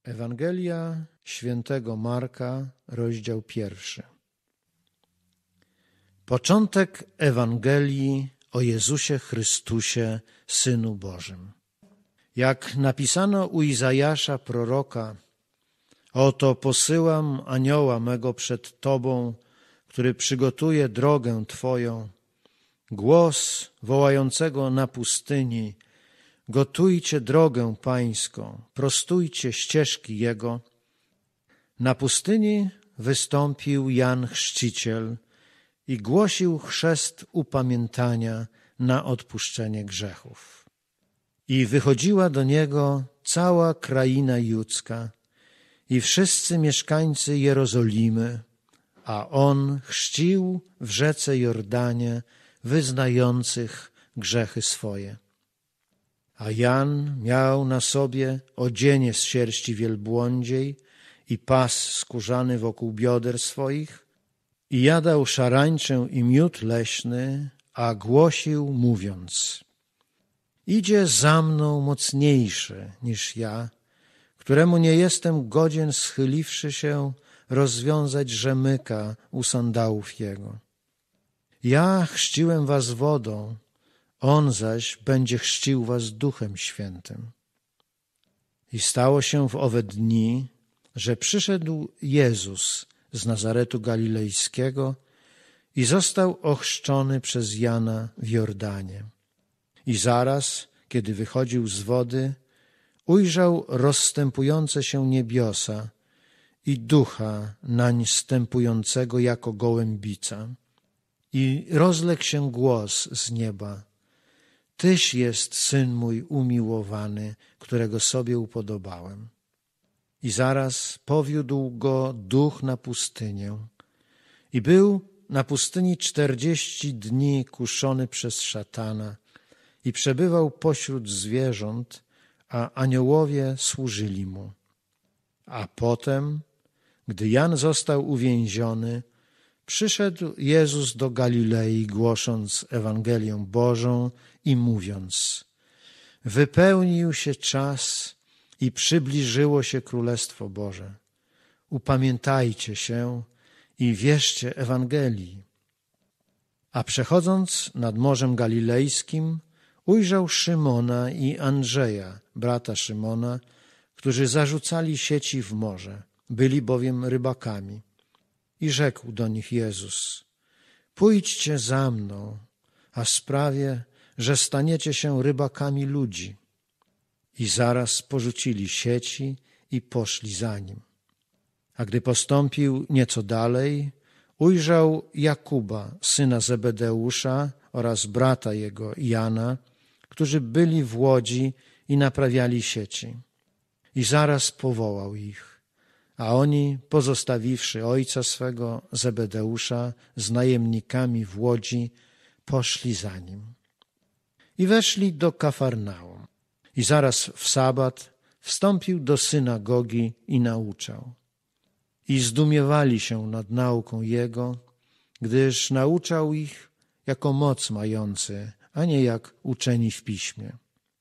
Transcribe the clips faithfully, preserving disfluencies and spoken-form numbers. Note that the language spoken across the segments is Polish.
Ewangelia świętego Marka, rozdział pierwszy. Początek Ewangelii o Jezusie Chrystusie, Synu Bożym. Jak napisano u Izajasza proroka: oto posyłam anioła mego przed Tobą, który przygotuje drogę Twoją. Głos wołającego na pustyni: gotujcie drogę Pańską, prostujcie ścieżki Jego. Na pustyni wystąpił Jan Chrzciciel i głosił chrzest upamiętania na odpuszczenie grzechów. I wychodziła do Niego cała kraina judzka i wszyscy mieszkańcy Jerozolimy, a On chrzcił w rzece Jordanie wyznających grzechy swoje. A Jan miał na sobie odzienie z sierści wielbłądziej i pas skórzany wokół bioder swoich i jadał szarańczę i miód leśny, a głosił mówiąc: idzie za mną mocniejszy niż ja, któremu nie jestem godzien, schyliwszy się, rozwiązać rzemyka u sandałów Jego. Ja chrzciłem was wodą, On zaś będzie chrzcił was Duchem Świętym. I stało się w owe dni, że przyszedł Jezus z Nazaretu Galilejskiego i został ochrzczony przez Jana w Jordanie. I zaraz, kiedy wychodził z wody, ujrzał rozstępujące się niebiosa i Ducha nań stępującego jako gołębica. I rozległ się głos z nieba: Tyś jest Syn mój umiłowany, którego sobie upodobałem. I zaraz powiódł go Duch na pustynię. I był na pustyni czterdzieści dni kuszony przez szatana i przebywał pośród zwierząt, a aniołowie służyli mu. A potem, gdy Jan został uwięziony, przyszedł Jezus do Galilei, głosząc Ewangelię Bożą i mówiąc: wypełnił się czas i przybliżyło się Królestwo Boże. Upamiętajcie się i wierzcie Ewangelii. A przechodząc nad Morzem Galilejskim, ujrzał Szymona i Andrzeja, brata Szymona, którzy zarzucali sieci w morze, byli bowiem rybakami. I rzekł do nich Jezus: pójdźcie za mną, a sprawię, że staniecie się rybakami ludzi. I zaraz porzucili sieci i poszli za nim. A gdy postąpił nieco dalej, ujrzał Jakuba, syna Zebedeusza, oraz brata jego Jana, którzy byli w łodzi i naprawiali sieci. I zaraz powołał ich, a oni, pozostawiwszy ojca swego Zebedeusza z najemnikami w łodzi, poszli za nim. I weszli do Kafarnaum. I zaraz w sabat wstąpił do synagogi i nauczał. I zdumiewali się nad nauką Jego, gdyż nauczał ich jako moc mający, a nie jak uczeni w piśmie.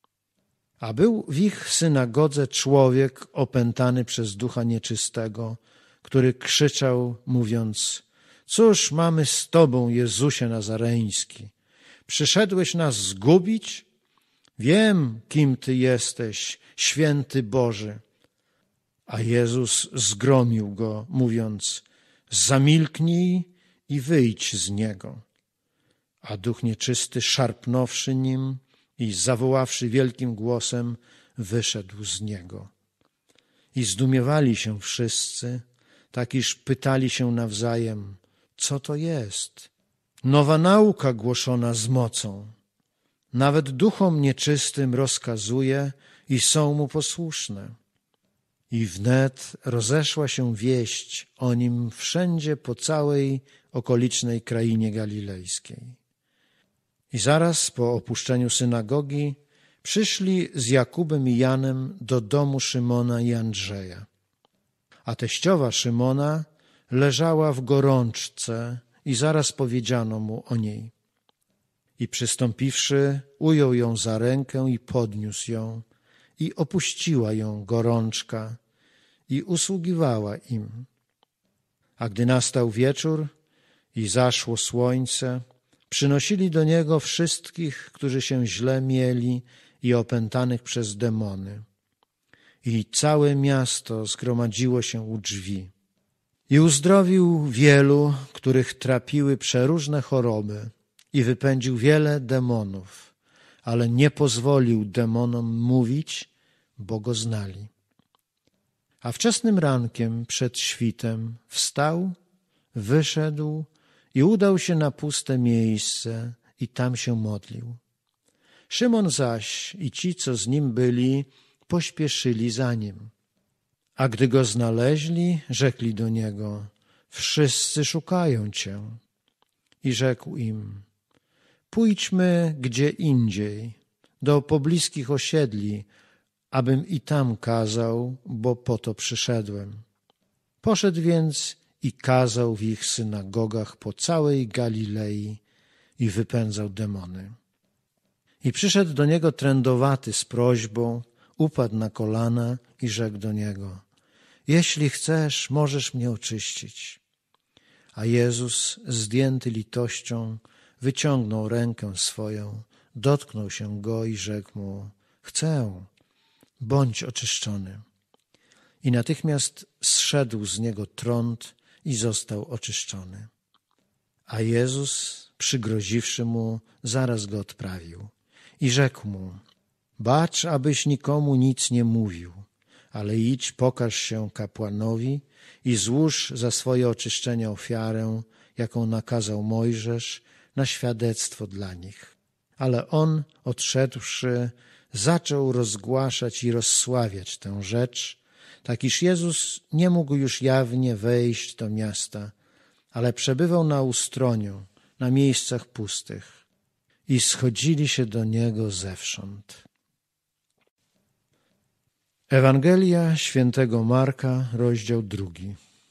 A był w ich synagodze człowiek opętany przez ducha nieczystego, który krzyczał, mówiąc: cóż mamy z Tobą, Jezusie Nazareński? Przyszedłeś nas zgubić? Wiem, kim Ty jesteś, święty Boży. A Jezus zgromił go, mówiąc: zamilknij i wyjdź z niego. A duch nieczysty, szarpnąwszy nim i zawoławszy wielkim głosem, wyszedł z niego. I zdumiewali się wszyscy, tak iż pytali się nawzajem: co to jest? Nowa nauka głoszona z mocą. Nawet duchom nieczystym rozkazuje i są mu posłuszne. I wnet rozeszła się wieść o nim wszędzie po całej okolicznej krainie galilejskiej. I zaraz po opuszczeniu synagogi przyszli z Jakubem i Janem do domu Szymona i Andrzeja. A teściowa Szymona leżała w gorączce i zaraz powiedziano mu o niej. I przystąpiwszy, ujął ją za rękę i podniósł ją, i opuściła ją gorączka, i usługiwała im. A gdy nastał wieczór i zaszło słońce, przynosili do Niego wszystkich, którzy się źle mieli i opętanych przez demony. I całe miasto zgromadziło się u drzwi. I uzdrowił wielu, których trapiły przeróżne choroby, i wypędził wiele demonów, ale nie pozwolił demonom mówić, bo Go znali. A wczesnym rankiem przed świtem wstał, wyszedł i udał się na puste miejsce i tam się modlił. Szymon zaś i ci, co z nim byli, pośpieszyli za nim. A gdy Go znaleźli, rzekli do Niego: wszyscy szukają Cię. I rzekł im: pójdźmy gdzie indziej, do pobliskich osiedli, abym i tam kazał, bo po to przyszedłem. Poszedł więc i kazał w ich synagogach po całej Galilei i wypędzał demony. I przyszedł do Niego trędowaty z prośbą, upadł na kolana i rzekł do Niego: jeśli chcesz, możesz mnie oczyścić. A Jezus, zdjęty litością, wyciągnął rękę swoją, dotknął się Go i rzekł mu: chcę, bądź oczyszczony. I natychmiast zszedł z niego trąd i został oczyszczony. A Jezus, przygroziwszy mu, zaraz go odprawił i rzekł mu: bacz, abyś nikomu nic nie mówił, ale idź, pokaż się kapłanowi i złóż za swoje oczyszczenie ofiarę, jaką nakazał Mojżesz, na świadectwo dla nich. Ale on, odszedłszy, zaczął rozgłaszać i rozsławiać tę rzecz, tak iż Jezus nie mógł już jawnie wejść do miasta, ale przebywał na ustroniu, na miejscach pustych, i schodzili się do Niego zewsząd. Ewangelia świętego Marka, rozdział drugi.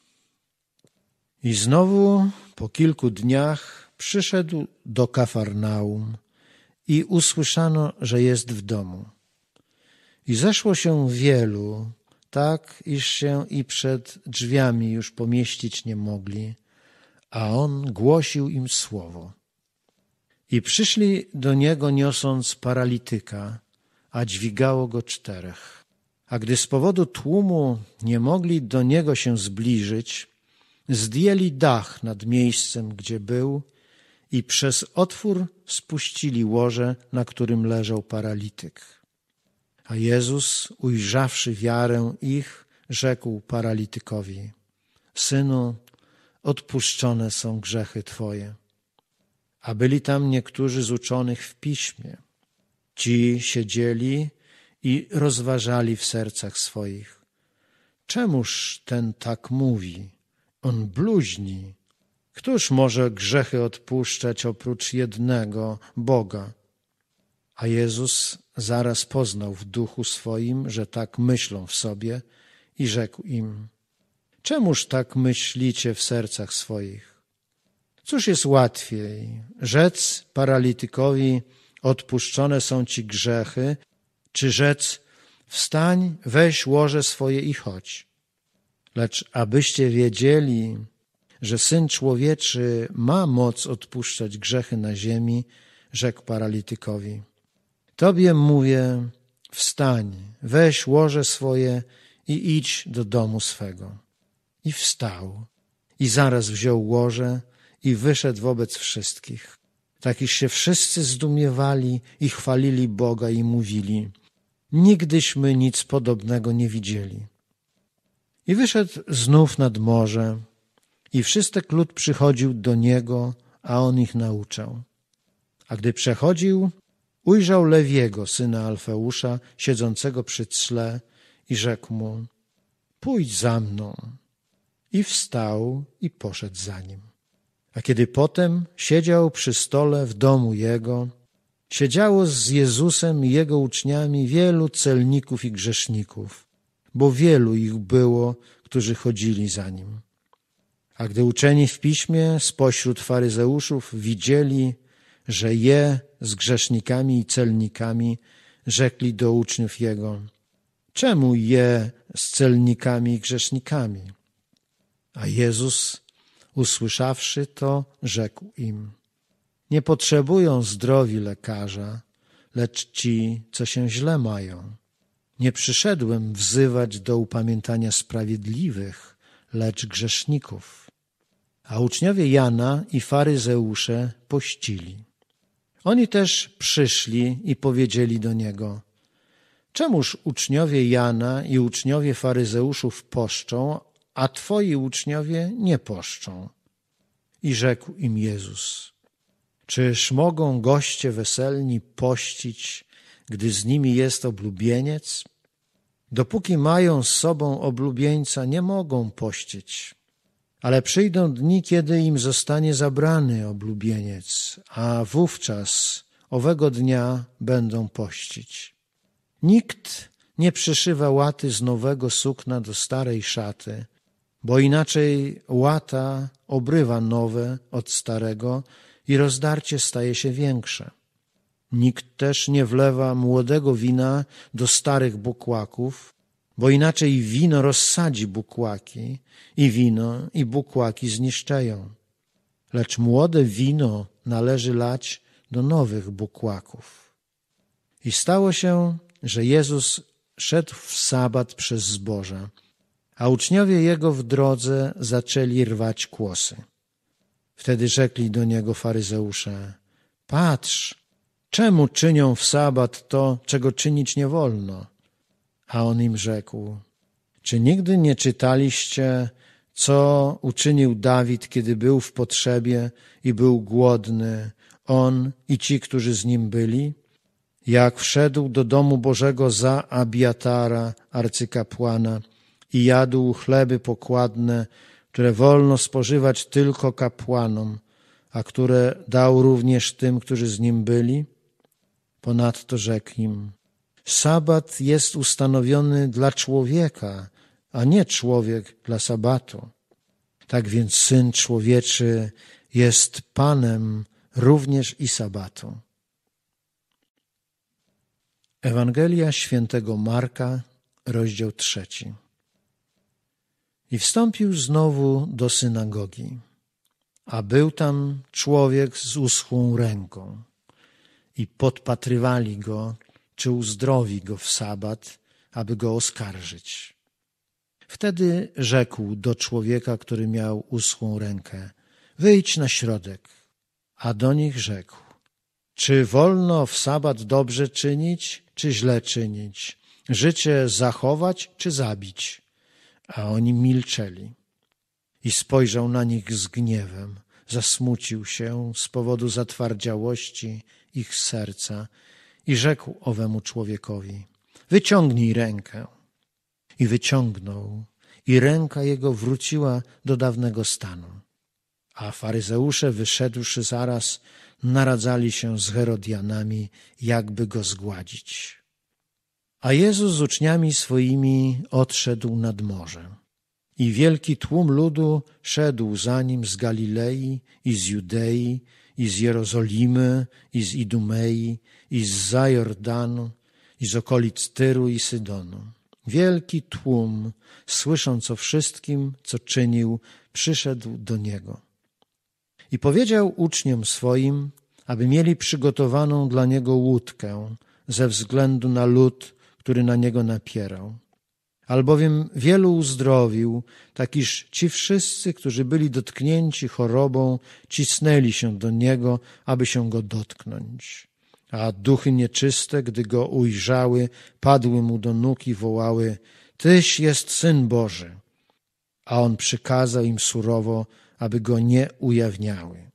I znowu po kilku dniach przyszedł do Kafarnaum i usłyszano, że jest w domu. I zeszło się wielu, tak iż się i przed drzwiami już pomieścić nie mogli, a on głosił im słowo. I przyszli do Niego niosąc paralityka, a dźwigało go czterech. A gdy z powodu tłumu nie mogli do Niego się zbliżyć, zdjęli dach nad miejscem, gdzie był, i przez otwór spuścili łoże, na którym leżał paralityk. A Jezus, ujrzawszy wiarę ich, rzekł paralitykowi: synu, odpuszczone są grzechy Twoje. A byli tam niektórzy z uczonych w piśmie. Ci siedzieli i rozważali w sercach swoich: czemuż ten tak mówi? On bluźni. Któż może grzechy odpuszczać oprócz jednego, Boga? A Jezus zaraz poznał w duchu swoim, że tak myślą w sobie, i rzekł im: czemuż tak myślicie w sercach swoich? Cóż jest łatwiej, rzec paralitykowi: odpuszczone są ci grzechy, czy rzec: wstań, weź łoże swoje i chodź? Lecz abyście wiedzieli, że Syn Człowieczy ma moc odpuszczać grzechy na ziemi, rzekł paralitykowi: tobie mówię, wstań, weź łoże swoje i idź do domu swego. I wstał, i zaraz wziął łoże i wyszedł wobec wszystkich. Tak iż się wszyscy zdumiewali i chwalili Boga i mówili: nigdyśmy nic podobnego nie widzieli. I wyszedł znów nad morze, i wszystek lud przychodził do Niego, a On ich nauczał. A gdy przechodził, ujrzał Lewiego, syna Alfeusza, siedzącego przy cle, i rzekł mu: pójdź za mną. I wstał i poszedł za nim. A kiedy potem siedział przy stole w domu jego, siedziało z Jezusem i Jego uczniami wielu celników i grzeszników, bo wielu ich było, którzy chodzili za Nim. A gdy uczeni w piśmie spośród faryzeuszów widzieli, że je z grzesznikami i celnikami, rzekli do uczniów Jego: czemu je z celnikami i grzesznikami. A Jezus, usłyszawszy to, rzekł im: nie potrzebują zdrowi lekarza, lecz ci, co się źle mają. Nie przyszedłem wzywać do upamiętania sprawiedliwych, lecz grzeszników. A uczniowie Jana i faryzeusze pościli. Oni też przyszli i powiedzieli do niego: czemuż uczniowie Jana i uczniowie faryzeuszów poszczą, a twoi uczniowie nie poszczą? I rzekł im Jezus: czyż mogą goście weselni pościć, gdy z nimi jest oblubieniec? Dopóki mają z sobą oblubieńca, nie mogą pościć. Ale przyjdą dni, kiedy im zostanie zabrany oblubieniec, a wówczas owego dnia będą pościć. Nikt nie przyszywa łaty z nowego sukna do starej szaty, bo inaczej łata obrywa nowe od starego i rozdarcie staje się większe. Nikt też nie wlewa młodego wina do starych bukłaków, bo inaczej wino rozsadzi bukłaki i wino i bukłaki zniszczeją. Lecz młode wino należy lać do nowych bukłaków. I stało się, że Jezus szedł w sabat przez zboża, a uczniowie Jego w drodze zaczęli rwać kłosy. Wtedy rzekli do Niego faryzeusze: patrz, czemu czynią w sabat to, czego czynić nie wolno? A On im rzekł: czy nigdy nie czytaliście, co uczynił Dawid, kiedy był w potrzebie i był głodny, on i ci, którzy z nim byli? Jak wszedł do domu Bożego za Abiatara, arcykapłana, i jadł chleby pokładne, które wolno spożywać tylko kapłanom, a które dał również tym, którzy z nim byli? Ponadto rzekł im: sabat jest ustanowiony dla człowieka, a nie człowiek dla sabatu. Tak więc Syn Człowieczy jest Panem również i sabatu. Ewangelia świętego Marka, rozdział trzeci. I wstąpił znowu do synagogi, a był tam człowiek z uschłą ręką. I podpatrywali go, czy uzdrowi go w sabat, aby go oskarżyć. Wtedy rzekł do człowieka, który miał uschłą rękę: wyjdź na środek. A do nich rzekł: czy wolno w sabat dobrze czynić, czy źle czynić? Życie zachować, czy zabić? A oni milczeli. I spojrzał na nich z gniewem, zasmucił się z powodu zatwardziałości ich serca i rzekł owemu człowiekowi: wyciągnij rękę. I wyciągnął, i ręka jego wróciła do dawnego stanu. A faryzeusze, wyszedłszy zaraz, naradzali się z Herodianami, jakby go zgładzić. A Jezus z uczniami swoimi odszedł nad morze. I wielki tłum ludu szedł za nim z Galilei i z Judei, i z Jerozolimy, i z Idumei, i z za Jordanu, i z okolic Tyru i Sydonu. Wielki tłum, słysząc o wszystkim, co czynił, przyszedł do Niego. I powiedział uczniom swoim, aby mieli przygotowaną dla Niego łódkę ze względu na lud, który na Niego napierał. Albowiem wielu uzdrowił, tak iż ci wszyscy, którzy byli dotknięci chorobą, cisnęli się do Niego, aby się Go dotknąć. A duchy nieczyste, gdy Go ujrzały, padły Mu do nóg i wołały: Tyś jest Syn Boży. A On przykazał im surowo, aby Go nie ujawniały.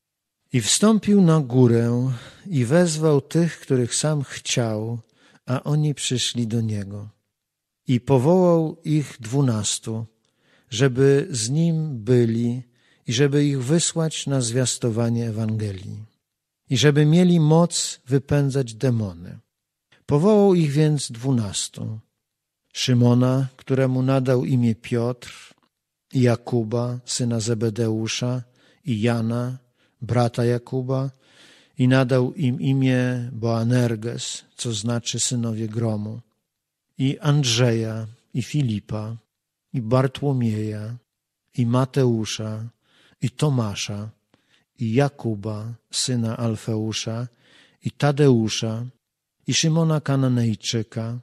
I wstąpił na górę i wezwał tych, których sam chciał, a oni przyszli do Niego. I powołał ich dwunastu, żeby z Nim byli i żeby ich wysłać na zwiastowanie Ewangelii i żeby mieli moc wypędzać demony. Powołał ich więc dwunastu. Szymona, któremu nadał imię Piotr, i Jakuba, syna Zebedeusza, i Jana, brata Jakuba, i nadał im imię Boanerges, co znaczy synowie gromu, i Andrzeja, i Filipa, i Bartłomieja, i Mateusza, i Tomasza, i Jakuba, syna Alfeusza, i Tadeusza, i Szymona Kananejczyka,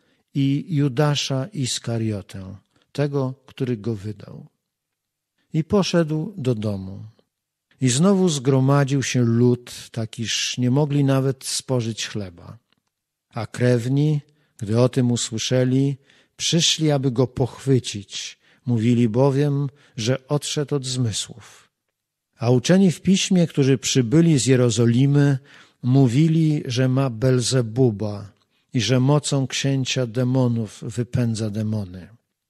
i Judasza Iskariotę, tego, który go wydał. I poszedł do domu. I znowu zgromadził się lud, tak iż nie mogli nawet spożyć chleba. A krewni, gdy o tym usłyszeli, przyszli, aby go pochwycić. Mówili bowiem, że odszedł od zmysłów. A uczeni w piśmie, którzy przybyli z Jerozolimy, mówili, że ma Belzebuba i że mocą księcia demonów wypędza demony.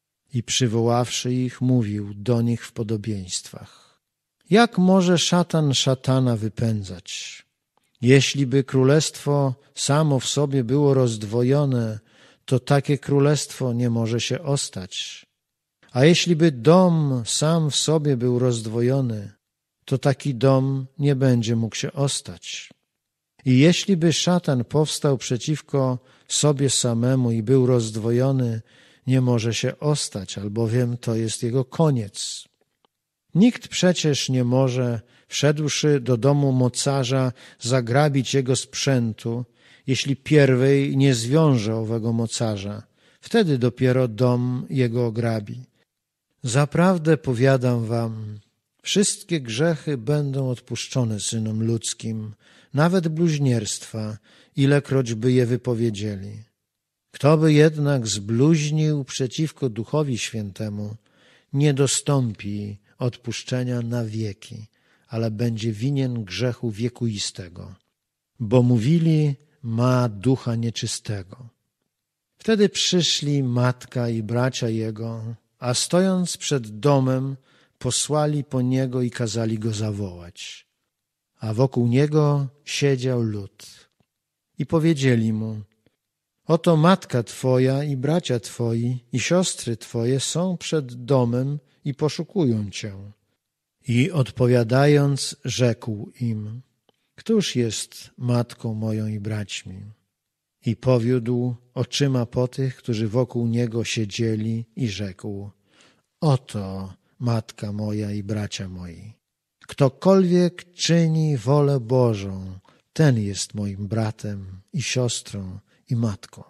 I przywoławszy ich, mówił do nich w podobieństwach. Jak może szatan szatana wypędzać? Jeśliby królestwo samo w sobie było rozdwojone, to takie królestwo nie może się ostać. A jeśliby dom sam w sobie był rozdwojony, to taki dom nie będzie mógł się ostać. I jeśliby szatan powstał przeciwko sobie samemu i był rozdwojony, nie może się ostać, albowiem to jest jego koniec. Nikt przecież nie może, wszedłszy do domu mocarza, zagrabić jego sprzętu, jeśli pierwej nie zwiąże owego mocarza. Wtedy dopiero dom jego ograbi. Zaprawdę powiadam wam, wszystkie grzechy będą odpuszczone synom ludzkim, nawet bluźnierstwa, ilekroć by je wypowiedzieli. Kto by jednak zbluźnił przeciwko Duchowi Świętemu, nie dostąpi odpuszczenia na wieki, ale będzie winien grzechu wiekuistego, bo mówili, ma ducha nieczystego. Wtedy przyszli matka i bracia jego, a stojąc przed domem, posłali po niego i kazali go zawołać. A wokół niego siedział lud. I powiedzieli mu, oto matka twoja i bracia twoi i siostry twoje są przed domem i poszukują cię. I odpowiadając, rzekł im, któż jest matką moją i braćmi? I powiódł oczyma po tych, którzy wokół niego siedzieli i rzekł, oto matka moja i bracia moi. Ktokolwiek czyni wolę Bożą, ten jest moim bratem i siostrą i matką.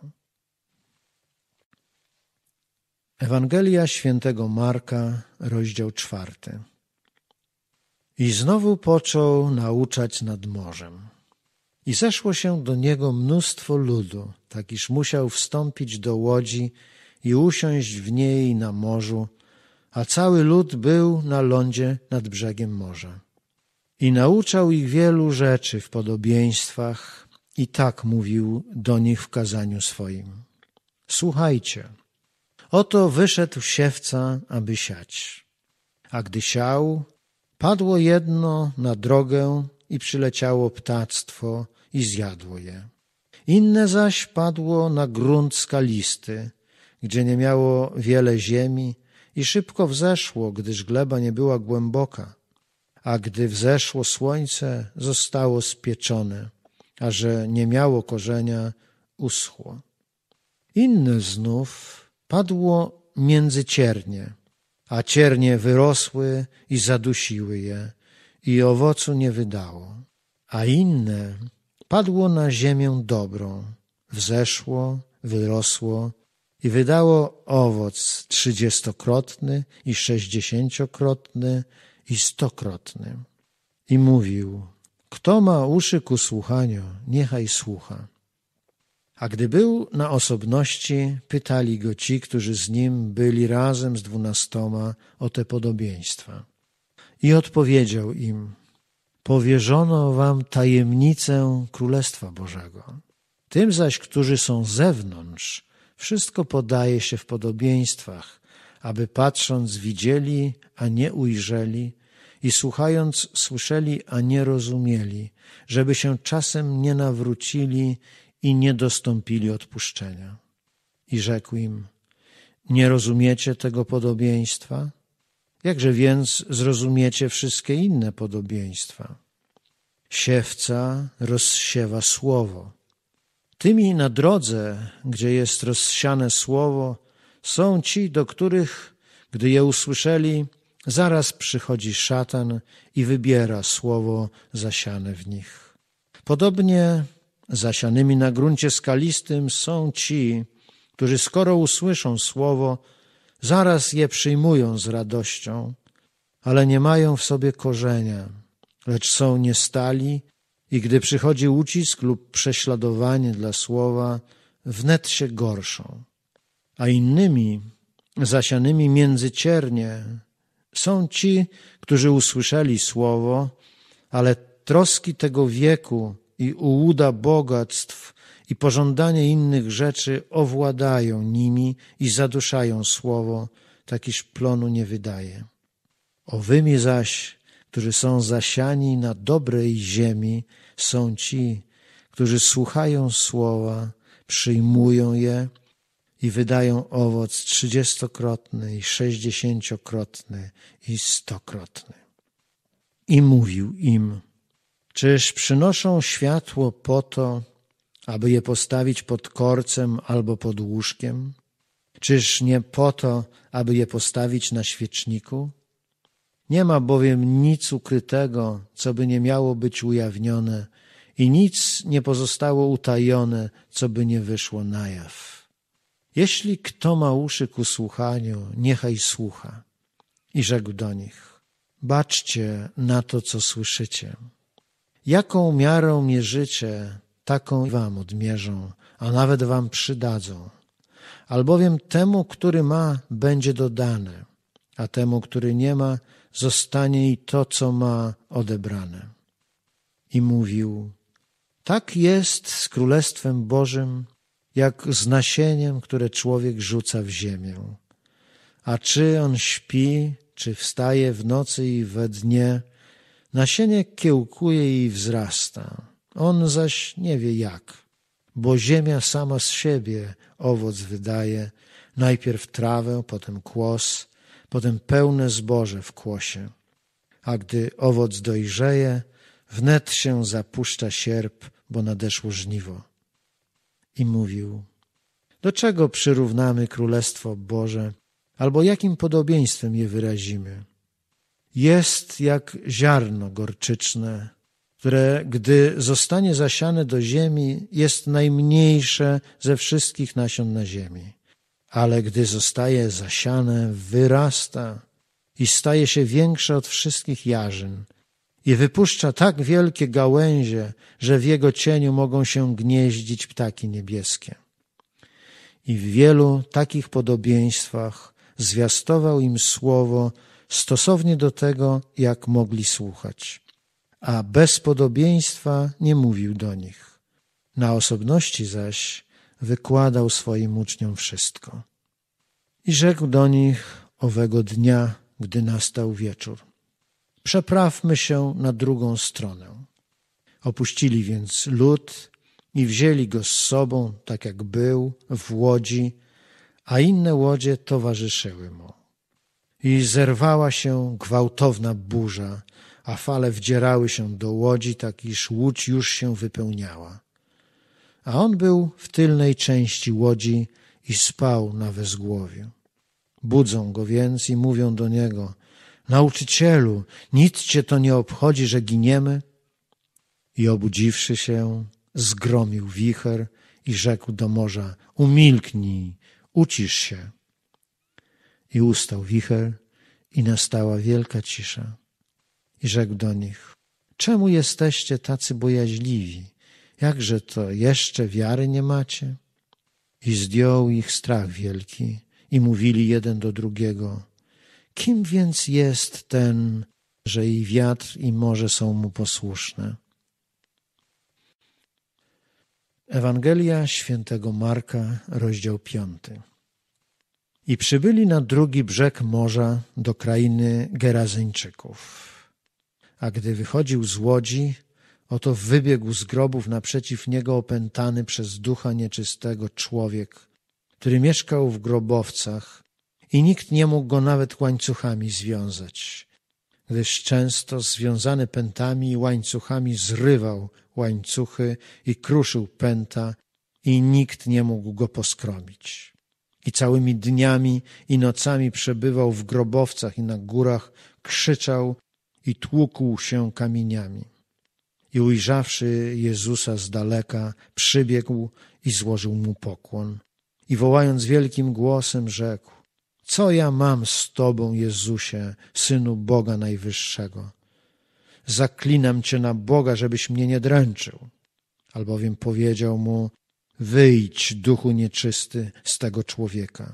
Ewangelia świętego Marka, rozdział czwarty. I znowu począł nauczać nad morzem. I zeszło się do niego mnóstwo ludu, tak iż musiał wstąpić do łodzi i usiąść w niej na morzu, a cały lud był na lądzie nad brzegiem morza. I nauczał ich wielu rzeczy w podobieństwach i tak mówił do nich w kazaniu swoim. Słuchajcie, oto wyszedł siewca, aby siać. A gdy siał, padło jedno na drogę i przyleciało ptactwo i zjadło je. Inne zaś padło na grunt skalisty, gdzie nie miało wiele ziemi i szybko wzeszło, gdyż gleba nie była głęboka. A gdy wzeszło słońce, zostało spieczone, a że nie miało korzenia, uschło. Inne znów padło między ciernie, a ciernie wyrosły i zadusiły je i owocu nie wydało. A inne padło na ziemię dobrą, wzeszło, wyrosło i wydało owoc trzydziestokrotny i sześćdziesięciokrotny i stokrotny. I mówił, kto ma uszy ku słuchaniu, niechaj słucha. A gdy był na osobności, pytali go ci, którzy z nim byli razem z dwunastoma, o te podobieństwa. I odpowiedział im, powierzono wam tajemnicę Królestwa Bożego. Tym zaś, którzy są z zewnątrz, wszystko podaje się w podobieństwach, aby patrząc widzieli, a nie ujrzeli, i słuchając słyszeli, a nie rozumieli, żeby się czasem nie nawrócili i nie dostąpili odpuszczenia. I rzekł im, nie rozumiecie tego podobieństwa? Jakże więc zrozumiecie wszystkie inne podobieństwa? Siewca rozsiewa słowo. Tymi na drodze, gdzie jest rozsiane słowo, Są ci, do których, gdy je usłyszeli, zaraz przychodzi szatan i wybiera słowo zasiane w nich. Podobnie zasianymi na gruncie skalistym są ci, którzy skoro usłyszą słowo, zaraz je przyjmują z radością, ale nie mają w sobie korzenia, lecz są niestali i gdy przychodzi ucisk lub prześladowanie dla słowa, wnet się gorszą. A innymi, zasianymi między ciernie, są ci, którzy usłyszeli słowo, ale troski tego wieku i ułuda bogactw i pożądanie innych rzeczy owładają nimi i zaduszają słowo, tak iż plonu nie wydaje. Owymi zaś, którzy są zasiani na dobrej ziemi, są ci, którzy słuchają słowa, przyjmują je i wydają owoc trzydziestokrotny i sześćdziesięciokrotny i stokrotny. I mówił im, czyż przynoszą światło po to, aby je postawić pod korcem albo pod łóżkiem? Czyż nie po to, aby je postawić na świeczniku? Nie ma bowiem nic ukrytego, co by nie miało być ujawnione i nic nie pozostało utajone, co by nie wyszło na jaw. Jeśli kto ma uszy ku słuchaniu, niechaj słucha. I rzekł do nich, baczcie na to, co słyszycie. Jaką miarą mierzycie, taką wam odmierzą, a nawet wam przydadzą. Albowiem temu, który ma, będzie dodane, a temu, który nie ma, zostanie i to, co ma, odebrane. I mówił, tak jest z Królestwem Bożym, jak z nasieniem, które człowiek rzuca w ziemię. A czy on śpi, czy wstaje w nocy i we dnie, nasienie kiełkuje i wzrasta. On zaś nie wie jak, bo ziemia sama z siebie owoc wydaje, najpierw trawę, potem kłos, potem pełne zboże w kłosie. A gdy owoc dojrzeje, wnet się zapuszcza sierp, bo nadeszło żniwo. I mówił, do czego przyrównamy Królestwo Boże, albo jakim podobieństwem je wyrazimy? Jest jak ziarno gorczyczne, które, gdy zostanie zasiane do ziemi, jest najmniejsze ze wszystkich nasion na ziemi. Ale gdy zostaje zasiane, wyrasta i staje się większe od wszystkich jarzyn i wypuszcza tak wielkie gałęzie, że w jego cieniu mogą się gnieździć ptaki niebieskie. I w wielu takich podobieństwach zwiastował im słowo stosownie do tego, jak mogli słuchać. A bez podobieństwa nie mówił do nich. Na osobności zaś wykładał swoim uczniom wszystko. I rzekł do nich owego dnia, gdy nastał wieczór. Przeprawmy się na drugą stronę. Opuścili więc lud i wzięli go z sobą, tak jak był, w łodzi, a inne łodzie towarzyszyły mu. I zerwała się gwałtowna burza, a fale wdzierały się do łodzi, tak iż łódź już się wypełniała. A on był w tylnej części łodzi i spał na wezgłowiu. Budzą go więc i mówią do niego, nauczycielu, nic cię to nie obchodzi, że giniemy? I obudziwszy się, zgromił wicher i rzekł do morza, umilknij, ucisz się. I ustał wicher i nastała wielka cisza. I rzekł do nich, czemu jesteście tacy bojaźliwi? Jakże to jeszcze wiary nie macie? I zdjął ich strach wielki i mówili jeden do drugiego, kim więc jest ten, że i wiatr i morze są mu posłuszne? Ewangelia świętego Marka, rozdział piąty. I przybyli na drugi brzeg morza do krainy Gerazyńczyków. A gdy wychodził z łodzi, oto wybiegł z grobów naprzeciw niego opętany przez ducha nieczystego człowiek, który mieszkał w grobowcach i nikt nie mógł go nawet łańcuchami związać, gdyż często związany pętami i łańcuchami zrywał łańcuchy i kruszył pęta i nikt nie mógł go poskromić. i całymi dniami i nocami przebywał w grobowcach i na górach, krzyczał i tłukł się kamieniami. I ujrzawszy Jezusa z daleka, przybiegł i złożył mu pokłon. I wołając wielkim głosem rzekł: co ja mam z Tobą, Jezusie, Synu Boga Najwyższego? Zaklinam Cię na Boga, żebyś mnie nie dręczył. Albowiem powiedział mu: wyjdź, duchu nieczysty, z tego człowieka.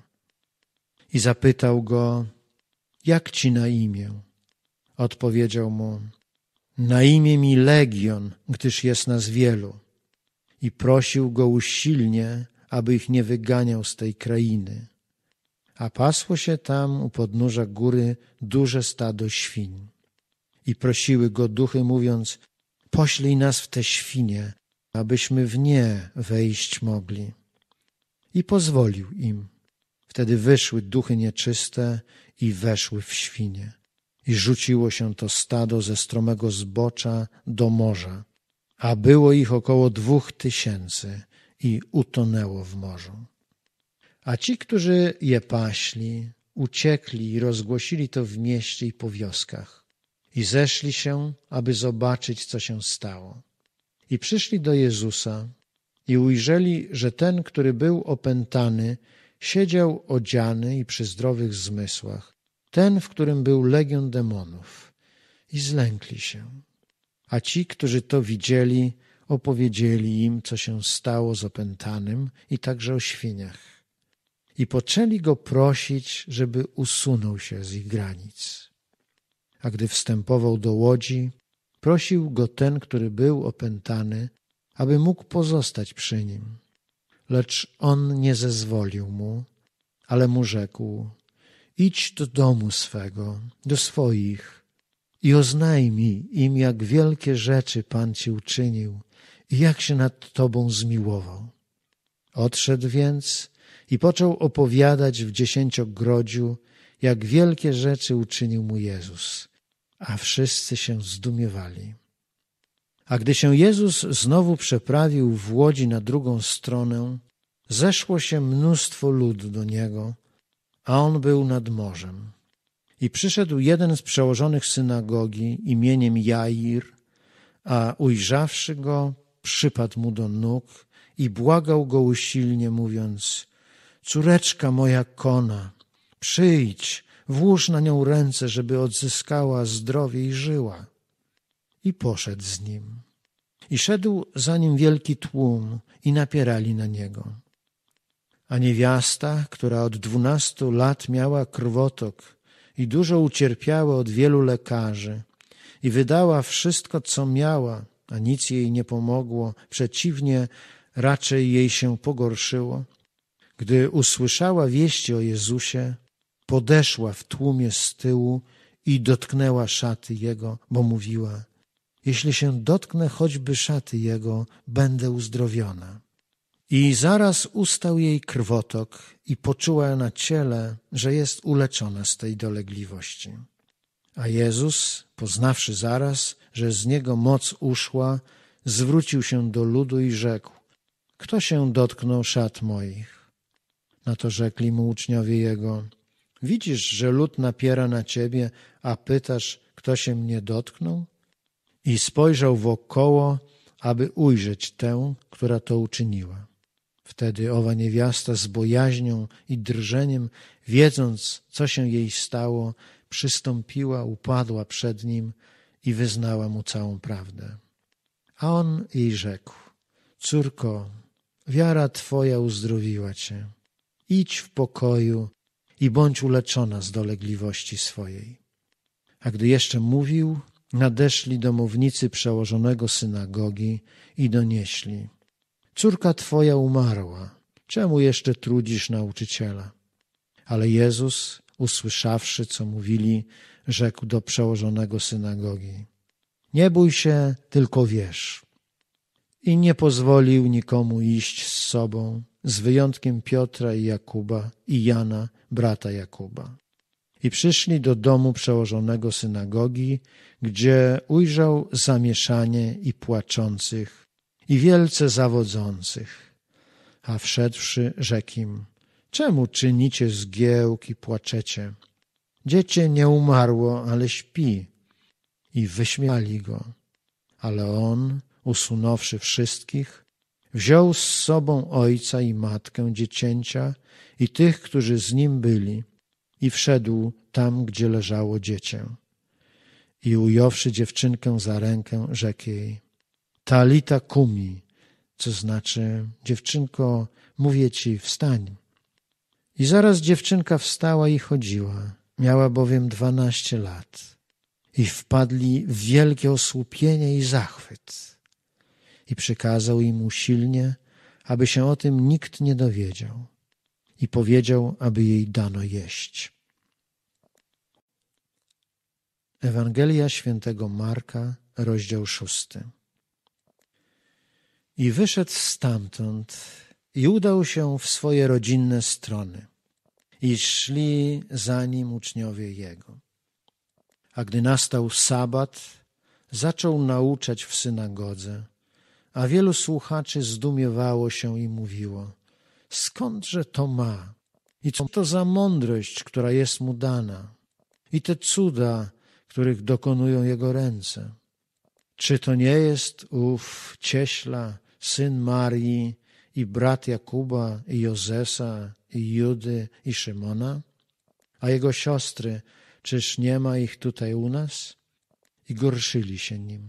I zapytał go: jak ci na imię? Odpowiedział mu: na imię mi Legion, gdyż jest nas wielu. I prosił go usilnie, aby ich nie wyganiał z tej krainy. A pasło się tam u podnóża góry duże stado świń. I prosiły go duchy, mówiąc: poślij nas w te świnie, abyśmy w nie wejść mogli. I pozwolił im. Wtedy wyszły duchy nieczyste i weszły w świnie. I rzuciło się to stado ze stromego zbocza do morza, a było ich około dwóch tysięcy i utonęło w morzu. A ci, którzy je paśli, uciekli i rozgłosili to w mieście i po wioskach. I zeszli się, aby zobaczyć, co się stało. I przyszli do Jezusa i ujrzeli, że ten, który był opętany, siedział odziany i przy zdrowych zmysłach, ten, w którym był legion demonów. I zlękli się. A ci, którzy to widzieli, opowiedzieli im, co się stało z opętanym i także o świniach. I poczęli go prosić, żeby usunął się z ich granic. A gdy wstępował do łodzi, prosił go ten, który był opętany, aby mógł pozostać przy nim. Lecz on nie zezwolił mu, ale mu rzekł: idź do domu swego, do swoich i oznajmij im, jak wielkie rzeczy Pan ci uczynił i jak się nad tobą zmiłował. Odszedł więc i począł opowiadać w dziesięciogrodziu, jak wielkie rzeczy uczynił mu Jezus, a wszyscy się zdumiewali. A gdy się Jezus znowu przeprawił w łodzi na drugą stronę, zeszło się mnóstwo ludu do Niego, a On był nad morzem. I przyszedł jeden z przełożonych synagogi imieniem Jair, a ujrzawszy Go, przypadł Mu do nóg i błagał Go usilnie, mówiąc: córeczka moja kona, przyjdź, włóż na nią ręce, żeby odzyskała zdrowie i żyła. I poszedł z nim. I szedł za nim wielki tłum i napierali na niego. A niewiasta, która od dwunastu lat miała krwotok i dużo ucierpiała od wielu lekarzy i wydała wszystko, co miała, a nic jej nie pomogło, przeciwnie, raczej jej się pogorszyło, gdy usłyszała wieści o Jezusie, podeszła w tłumie z tyłu i dotknęła szaty Jego, bo mówiła: jeśli się dotknę choćby szaty Jego, będę uzdrowiona. I zaraz ustał jej krwotok i poczuła na ciele, że jest uleczona z tej dolegliwości. A Jezus, poznawszy zaraz, że z Niego moc uszła, zwrócił się do ludu i rzekł: kto się dotknął szat moich? Na to rzekli mu uczniowie Jego: widzisz, że lud napiera na Ciebie, a pytasz, kto się mnie dotknął? I spojrzał wokoło, aby ujrzeć tę, która to uczyniła. Wtedy owa niewiasta z bojaźnią i drżeniem, wiedząc, co się jej stało, przystąpiła, upadła przed nim i wyznała mu całą prawdę. A on jej rzekł: córko, wiara Twoja uzdrowiła Cię. Idź w pokoju i bądź uleczona z dolegliwości swojej. A gdy jeszcze mówił, nadeszli domownicy przełożonego synagogi i donieśli: córka Twoja umarła, czemu jeszcze trudzisz nauczyciela? Ale Jezus, usłyszawszy, co mówili, rzekł do przełożonego synagogi: nie bój się, tylko wierz. I nie pozwolił nikomu iść z sobą, z wyjątkiem Piotra i Jakuba i Jana, brata Jakuba. I przyszli do domu przełożonego synagogi, gdzie ujrzał zamieszanie i płaczących, i wielce zawodzących. A wszedłszy, rzekł im: czemu czynicie zgiełk i płaczecie? Dziecię nie umarło, ale śpi. I wyśmiali go. Ale on, usunąwszy wszystkich, wziął z sobą ojca i matkę dziecięcia i tych, którzy z nim byli, i wszedł tam, gdzie leżało dziecię. I ująwszy dziewczynkę za rękę, rzekł jej: Talita kumi, co znaczy: dziewczynko, mówię ci, wstań. I zaraz dziewczynka wstała i chodziła. Miała bowiem dwanaście lat. I wpadli w wielkie osłupienie i zachwyt. I przykazał im usilnie, aby się o tym nikt nie dowiedział. I powiedział, aby jej dano jeść. Ewangelia świętego Marka, rozdział szósty. I wyszedł stamtąd i udał się w swoje rodzinne strony. I szli za nim uczniowie jego. A gdy nastał sabat, zaczął nauczać w synagodze, a wielu słuchaczy zdumiewało się i mówiło: skądże to ma? I co to za mądrość, która jest mu dana? I te cuda, których dokonują jego ręce? Czy to nie jest ów cieśla, syn Marii i brat Jakuba i Jozesa i Judy i Szymona? A jego siostry, czyż nie ma ich tutaj u nas? I gorszyli się nim.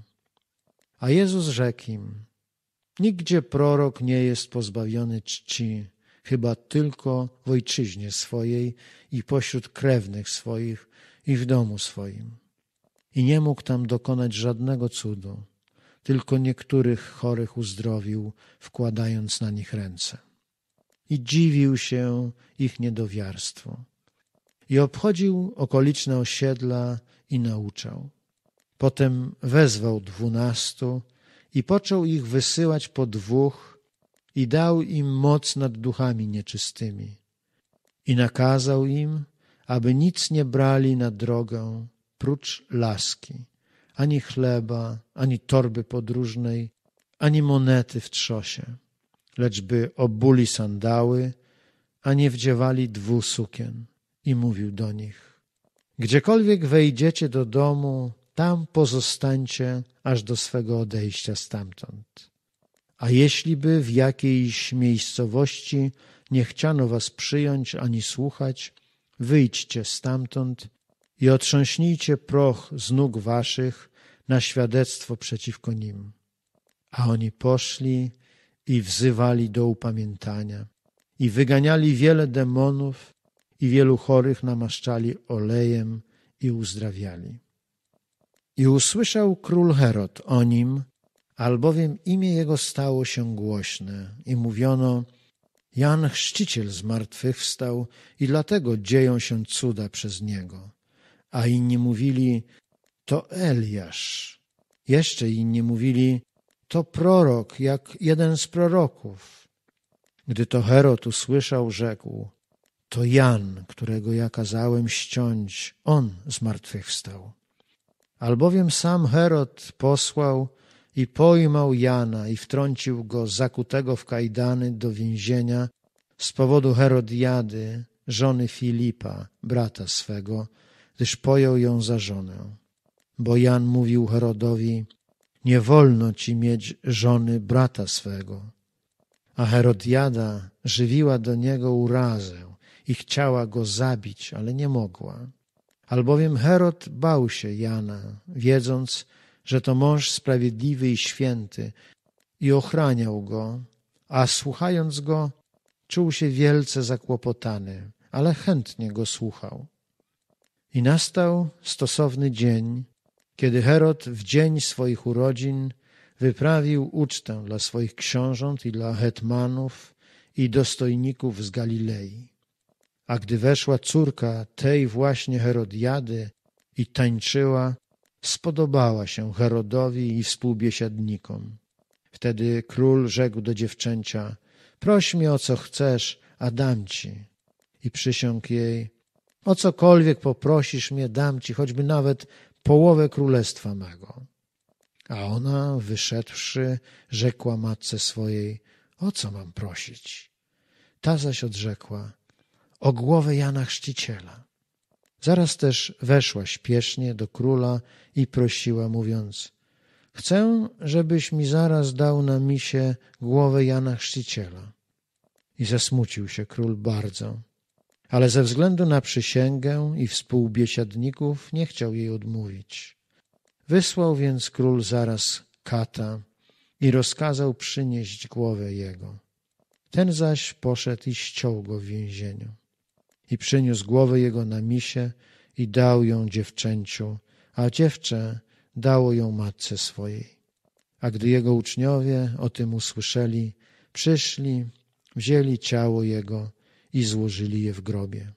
A Jezus rzekł im: nigdzie prorok nie jest pozbawiony czci, chyba tylko w ojczyźnie swojej i pośród krewnych swoich i w domu swoim. I nie mógł tam dokonać żadnego cudu, tylko niektórych chorych uzdrowił, wkładając na nich ręce. I dziwił się ich niedowiarstwu. I obchodził okoliczne osiedla i nauczał. Potem wezwał dwunastu i począł ich wysyłać po dwóch i dał im moc nad duchami nieczystymi. I nakazał im, aby nic nie brali na drogę, prócz laski, ani chleba, ani torby podróżnej, ani monety w trzosie, lecz by obuli sandały, a nie wdziewali dwu sukien. I mówił do nich: gdziekolwiek wejdziecie do domu, tam pozostańcie aż do swego odejścia stamtąd. A jeśli by w jakiejś miejscowości nie chciano was przyjąć ani słuchać, wyjdźcie stamtąd i otrząśnijcie proch z nóg waszych na świadectwo przeciwko nim. A oni poszli i wzywali do upamiętania i wyganiali wiele demonów i wielu chorych namaszczali olejem i uzdrawiali. I usłyszał król Herod o nim, albowiem imię jego stało się głośne i mówiono: Jan Chrzciciel zmartwychwstał i dlatego dzieją się cuda przez niego. A inni mówili: to Eliasz. Jeszcze inni mówili: to prorok, jak jeden z proroków. Gdy to Herod usłyszał, rzekł: to Jan, którego ja kazałem ściąć, on zmartwychwstał. Albowiem sam Herod posłał i pojmał Jana i wtrącił go zakutego w kajdany do więzienia z powodu Herodiady, żony Filipa, brata swego, gdyż pojął ją za żonę. Bo Jan mówił Herodowi: nie wolno ci mieć żony brata swego. A Herodiada żywiła do niego urazę i chciała go zabić, ale nie mogła. Albowiem Herod bał się Jana, wiedząc, że to mąż sprawiedliwy i święty, i ochraniał go, a słuchając go, czuł się wielce zakłopotany, ale chętnie go słuchał. I nastał stosowny dzień, kiedy Herod w dzień swoich urodzin wyprawił ucztę dla swoich książąt i dla hetmanów i dostojników z Galilei. A gdy weszła córka tej właśnie Herodiady i tańczyła, spodobała się Herodowi i współbiesiadnikom. Wtedy król rzekł do dziewczęcia: proś mnie o co chcesz, a dam ci. I przysiągł jej: o cokolwiek poprosisz mnie, dam ci, choćby nawet połowę królestwa mego. A ona, wyszedłszy, rzekła matce swojej: o co mam prosić? Ta zaś odrzekła: o głowę Jana Chrzciciela. Zaraz też weszła śpiesznie do króla i prosiła, mówiąc: chcę, żebyś mi zaraz dał na misie głowę Jana Chrzciciela. I zasmucił się król bardzo, ale ze względu na przysięgę i współbiesiadników nie chciał jej odmówić. Wysłał więc król zaraz kata i rozkazał przynieść głowę jego. Ten zaś poszedł i ściął go w więzieniu. I przyniósł głowę jego na misie i dał ją dziewczęciu, a dziewczę dało ją matce swojej. A gdy jego uczniowie o tym usłyszeli, przyszli, wzięli ciało jego i złożyli je w grobie.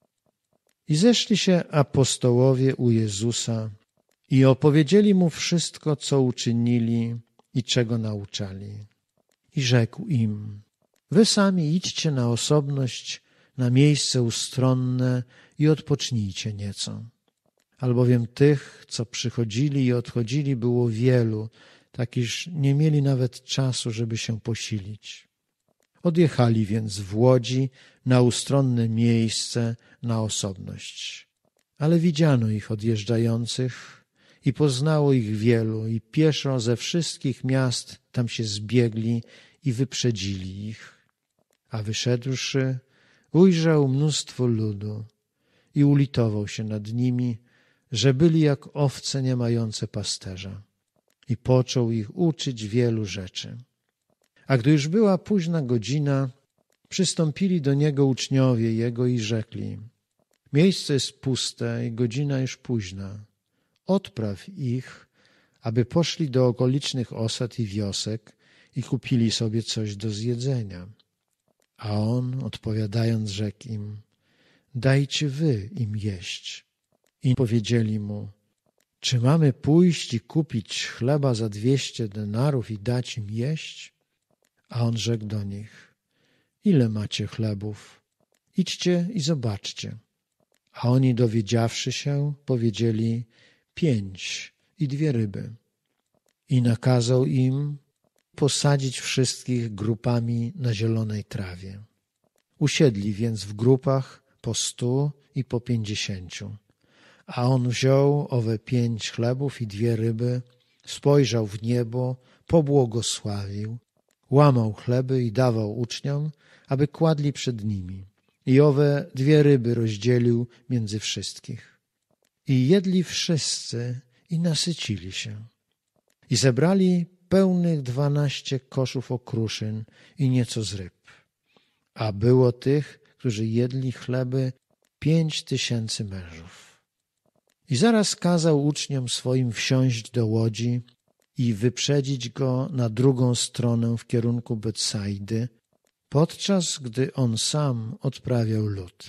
I zeszli się apostołowie u Jezusa i opowiedzieli mu wszystko, co uczynili i czego nauczali. I rzekł im: wy sami idźcie na osobność, na miejsce ustronne i odpocznijcie nieco. Albowiem tych, co przychodzili i odchodzili, było wielu, tak iż nie mieli nawet czasu, żeby się posilić. Odjechali więc w łodzi na ustronne miejsce, na osobność. Ale widziano ich odjeżdżających i poznało ich wielu i pieszo ze wszystkich miast tam się zbiegli i wyprzedzili ich. A wyszedłszy, ujrzał mnóstwo ludu i ulitował się nad nimi, że byli jak owce nie mające pasterza, i począł ich uczyć wielu rzeczy. A gdy już była późna godzina, przystąpili do niego uczniowie jego i rzekli: miejsce jest puste i godzina już późna. Odpraw ich, aby poszli do okolicznych osad i wiosek i kupili sobie coś do zjedzenia. A on, odpowiadając, rzekł im: dajcie wy im jeść. I powiedzieli mu: czy mamy pójść i kupić chleba za dwieście denarów i dać im jeść? A on rzekł do nich: ile macie chlebów? Idźcie i zobaczcie. A oni, dowiedziawszy się, powiedzieli: pięć i dwie ryby. I nakazał im posadzić wszystkich grupami na zielonej trawie. Usiedli więc w grupach po stu i po pięćdziesięciu. A on wziął owe pięć chlebów i dwie ryby, spojrzał w niebo, pobłogosławił, łamał chleby i dawał uczniom, aby kładli przed nimi. I owe dwie ryby rozdzielił między wszystkich. I jedli wszyscy i nasycili się. I zebrali pełnych dwanaście koszów okruszyn i nieco z ryb. A było tych, którzy jedli chleby, pięć tysięcy mężów. I zaraz kazał uczniom swoim wsiąść do łodzi i wyprzedzić go na drugą stronę w kierunku Betsaidy, podczas gdy on sam odprawiał lud.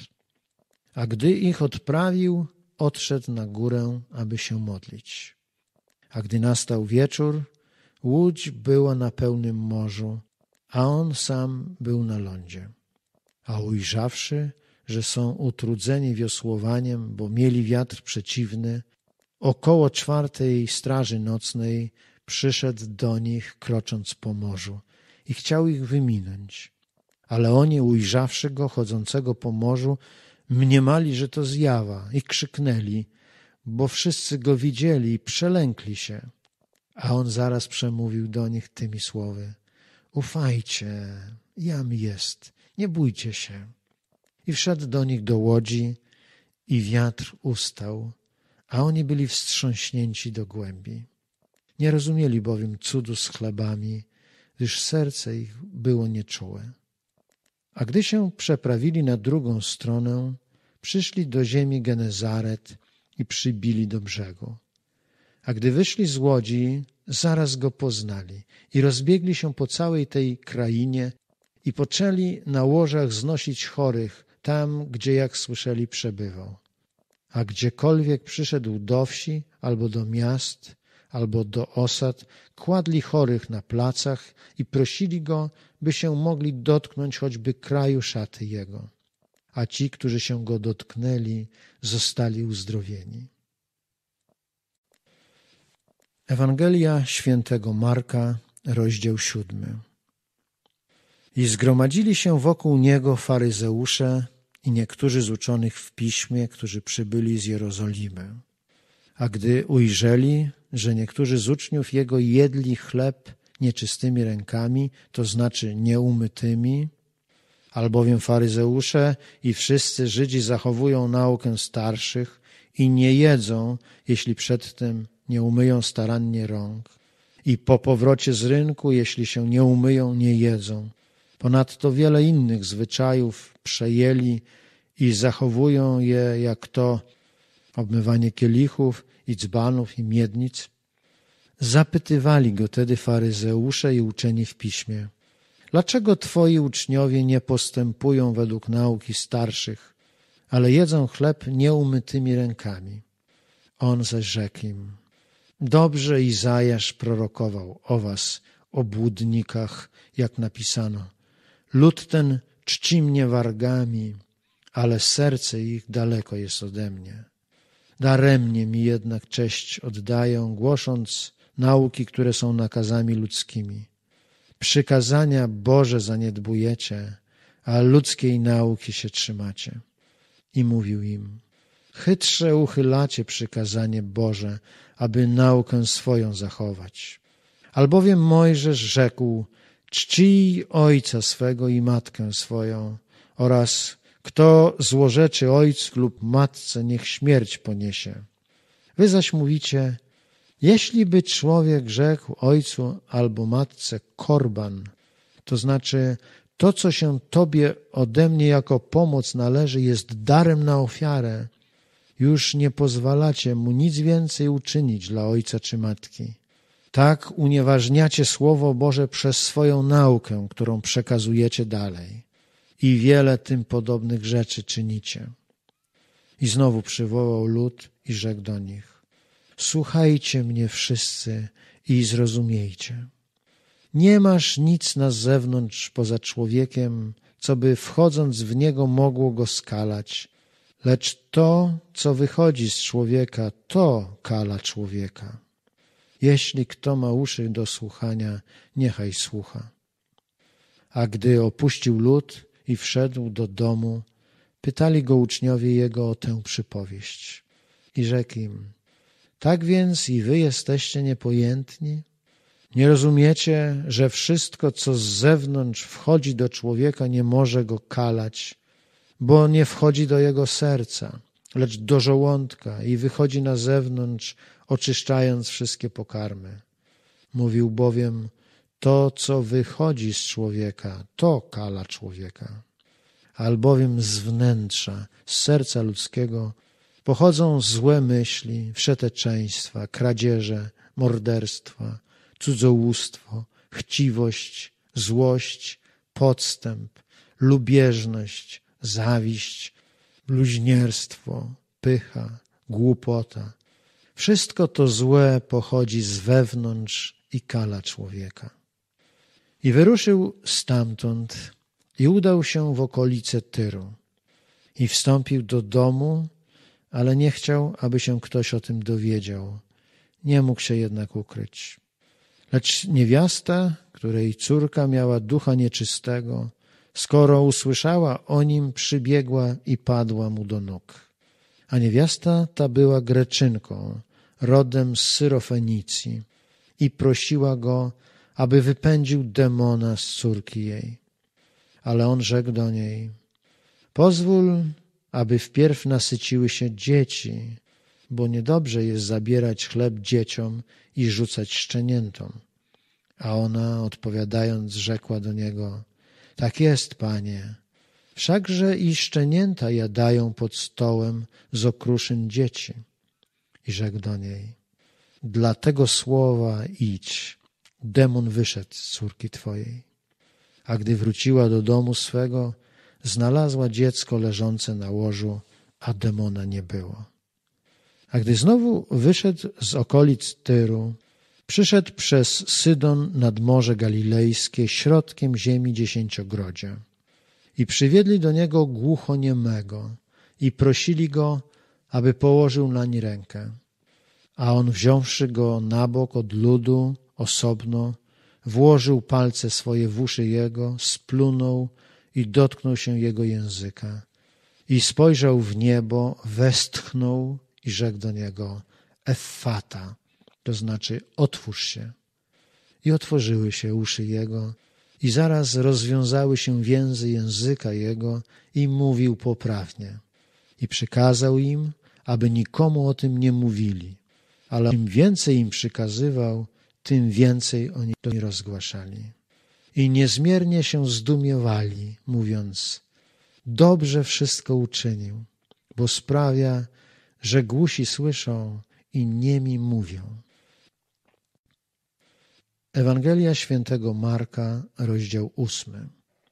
A gdy ich odprawił, odszedł na górę, aby się modlić. A gdy nastał wieczór, łódź była na pełnym morzu, a on sam był na lądzie. A ujrzawszy, że są utrudzeni wiosłowaniem, bo mieli wiatr przeciwny, około czwartej straży nocnej przyszedł do nich, krocząc po morzu, i chciał ich wyminąć. Ale oni, ujrzawszy go chodzącego po morzu, mniemali, że to zjawa, i krzyknęli, bo wszyscy go widzieli i przelękli się. A on zaraz przemówił do nich tymi słowy: ufajcie, jam jest, nie bójcie się. I wszedł do nich do łodzi i wiatr ustał, a oni byli wstrząśnięci do głębi. Nie rozumieli bowiem cudu z chlebami, gdyż serce ich było nieczułe. A gdy się przeprawili na drugą stronę, przyszli do ziemi Genezaret i przybili do brzegu. A gdy wyszli z łodzi, zaraz go poznali i rozbiegli się po całej tej krainie i poczęli na łożach znosić chorych tam, gdzie, jak słyszeli, przebywał. A gdziekolwiek przyszedł do wsi, albo do miast, albo do osad, kładli chorych na placach i prosili go, by się mogli dotknąć choćby kraju szaty jego. A ci, którzy się go dotknęli, zostali uzdrowieni. Ewangelia świętego Marka, rozdział siódmy. I zgromadzili się wokół niego faryzeusze i niektórzy z uczonych w piśmie, którzy przybyli z Jerozolimy. A gdy ujrzeli, że niektórzy z uczniów jego jedli chleb nieczystymi rękami, to znaczy nieumytymi, albowiem faryzeusze i wszyscy Żydzi zachowują naukę starszych i nie jedzą, jeśli przedtem nie umyją starannie rąk. I po powrocie z rynku, jeśli się nie umyją, nie jedzą. Ponadto wiele innych zwyczajów przejęli i zachowują je, jak to obmywanie kielichów i dzbanów i miednic. Zapytywali go tedy faryzeusze i uczeni w piśmie: dlaczego twoi uczniowie nie postępują według nauki starszych, ale jedzą chleb nieumytymi rękami? On zaś rzekł im: dobrze Izajasz prorokował o was, obłudnikach, jak napisano: lud ten czci mnie wargami, ale serce ich daleko jest ode mnie. Daremnie mi jednak cześć oddają, głosząc nauki, które są nakazami ludzkimi. Przykazania Boże zaniedbujecie, a ludzkiej nauki się trzymacie. I mówił im: chytrze uchylacie przykazanie Boże, aby naukę swoją zachować. Albowiem Mojżesz rzekł: czcij ojca swego i matkę swoją, oraz kto złorzeczy ojcu lub matce, niech śmierć poniesie. Wy zaś mówicie: jeśli by człowiek rzekł ojcu albo matce korban, to znaczy to, co się tobie ode mnie jako pomoc należy, jest darem na ofiarę, już nie pozwalacie mu nic więcej uczynić dla ojca czy matki. Tak unieważniacie Słowo Boże przez swoją naukę, którą przekazujecie dalej. I wiele tym podobnych rzeczy czynicie. I znowu przywołał lud i rzekł do nich: słuchajcie mnie wszyscy i zrozumiejcie. Nie masz nic na zewnątrz poza człowiekiem, co by wchodząc w niego mogło go skalać, lecz to, co wychodzi z człowieka, to kala człowieka. Jeśli kto ma uszy do słuchania, niechaj słucha. A gdy opuścił lud i wszedł do domu, pytali go uczniowie jego o tę przypowieść. I rzekł im: tak więc i wy jesteście niepojętni? Nie rozumiecie, że wszystko, co z zewnątrz wchodzi do człowieka, nie może go kalać, bo nie wchodzi do jego serca, lecz do żołądka i wychodzi na zewnątrz, oczyszczając wszystkie pokarmy. Mówił bowiem: to, co wychodzi z człowieka, to kala człowieka. Albowiem z wnętrza, z serca ludzkiego pochodzą złe myśli, wszeteczeństwa, kradzieże, morderstwa, cudzołóstwo, chciwość, złość, podstęp, lubieżność, zawiść, bluźnierstwo, pycha, głupota. Wszystko to złe pochodzi z wewnątrz i kala człowieka. I wyruszył stamtąd i udał się w okolice Tyru. I wstąpił do domu, ale nie chciał, aby się ktoś o tym dowiedział. Nie mógł się jednak ukryć. Lecz niewiasta, której córka miała ducha nieczystego, skoro usłyszała o nim, przybiegła i padła mu do nóg. A niewiasta ta była Greczynką, rodem z Syrofenicji, i prosiła go, aby wypędził demona z córki jej. Ale on rzekł do niej: pozwól, aby wpierw nasyciły się dzieci, bo niedobrze jest zabierać chleb dzieciom i rzucać szczeniętom. A ona, odpowiadając, rzekła do niego: tak jest, Panie, wszakże i szczenięta jadają pod stołem z okruszyn dzieci. I rzekł do niej: dla tego słowa idź, demon wyszedł z córki twojej. A gdy wróciła do domu swego, znalazła dziecko leżące na łożu, a demona nie było. A gdy znowu wyszedł z okolic Tyru, przyszedł przez Sydon nad Morze Galilejskie, środkiem ziemi dziesięciogrodzia. I przywiedli do niego głuchoniemego i prosili go, aby położył nań rękę. A on, wziąwszy go na bok od ludu, osobno, włożył palce swoje w uszy jego, splunął i dotknął się jego języka. I spojrzał w niebo, westchnął i rzekł do niego: Effata, to znaczy otwórz się. I otworzyły się uszy jego, i zaraz rozwiązały się więzy języka jego, i mówił poprawnie. I przykazał im, aby nikomu o tym nie mówili, ale im więcej im przykazywał, tym więcej oni to rozgłaszali. I niezmiernie się zdumiewali, mówiąc: dobrze wszystko uczynił, bo sprawia, że głusi słyszą i niemi mówią. Ewangelia świętego Marka, rozdział ósmy.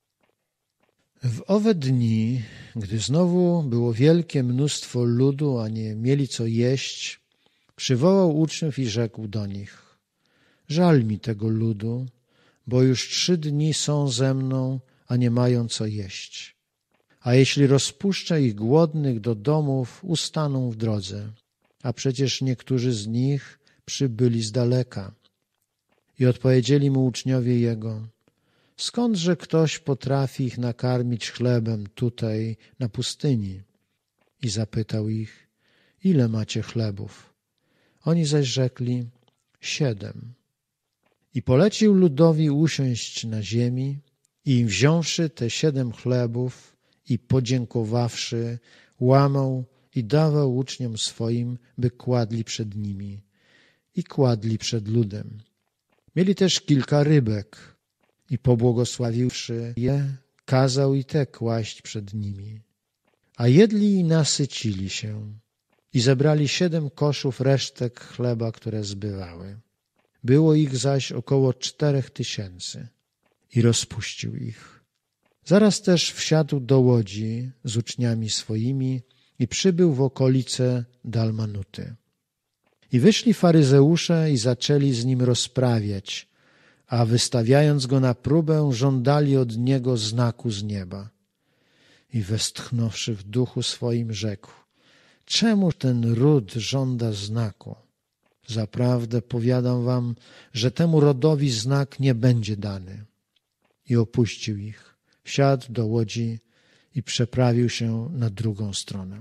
W owe dni, gdy znowu było wielkie mnóstwo ludu, a nie mieli co jeść, przywołał uczniów i rzekł do nich: żal mi tego ludu, bo już trzy dni są ze mną, a nie mają co jeść. A jeśli rozpuszczę ich głodnych do domów, ustaną w drodze, a przecież niektórzy z nich przybyli z daleka. I odpowiedzieli mu uczniowie jego: skądże ktoś potrafi ich nakarmić chlebem tutaj na pustyni? I zapytał ich: ile macie chlebów? Oni zaś rzekli: siedem. I polecił ludowi usiąść na ziemi, i wziąwszy te siedem chlebów i podziękowawszy, łamał i dawał uczniom swoim, by kładli przed nimi. I kładli przed ludem. Mieli też kilka rybek i pobłogosławiwszy je, kazał i te kłaść przed nimi. A jedli i nasycili się i zebrali siedem koszów resztek chleba, które zbywały. Było ich zaś około czterech tysięcy i rozpuścił ich. Zaraz też wsiadł do łodzi z uczniami swoimi i przybył w okolice Dalmanuty. I wyszli faryzeusze i zaczęli z nim rozprawiać, a wystawiając go na próbę, żądali od niego znaku z nieba. I westchnąwszy w duchu swoim, rzekł: czemu ten ród żąda znaku? Zaprawdę powiadam wam, że temu rodowi znak nie będzie dany. I opuścił ich, wsiadł do łodzi i przeprawił się na drugą stronę.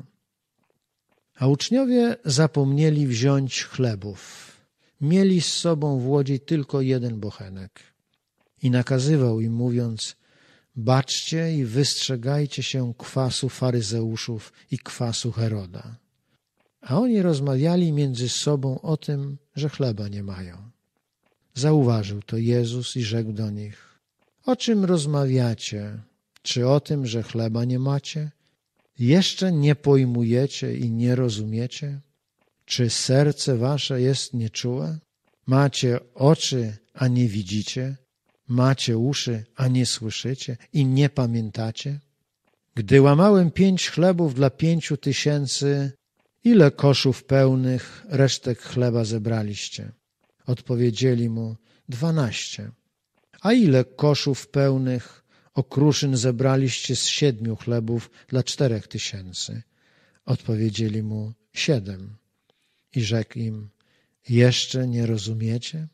A uczniowie zapomnieli wziąć chlebów. Mieli z sobą w łodzi tylko jeden bochenek. I nakazywał im, mówiąc: baczcie i wystrzegajcie się kwasu faryzeuszów i kwasu Heroda. A oni rozmawiali między sobą o tym, że chleba nie mają. Zauważył to Jezus i rzekł do nich: o czym rozmawiacie? Czy o tym, że chleba nie macie? Jeszcze nie pojmujecie i nie rozumiecie? Czy serce wasze jest nieczułe? Macie oczy, a nie widzicie? Macie uszy, a nie słyszycie i nie pamiętacie? Gdy łamałem pięć chlebów dla pięciu tysięcy, ile koszów pełnych resztek chleba zebraliście? Odpowiedzieli mu: dwanaście. A ile koszów pełnych okruszyn zebraliście z siedmiu chlebów dla czterech tysięcy? Odpowiedzieli mu: siedem. I rzekł im: jeszcze nie rozumiecie?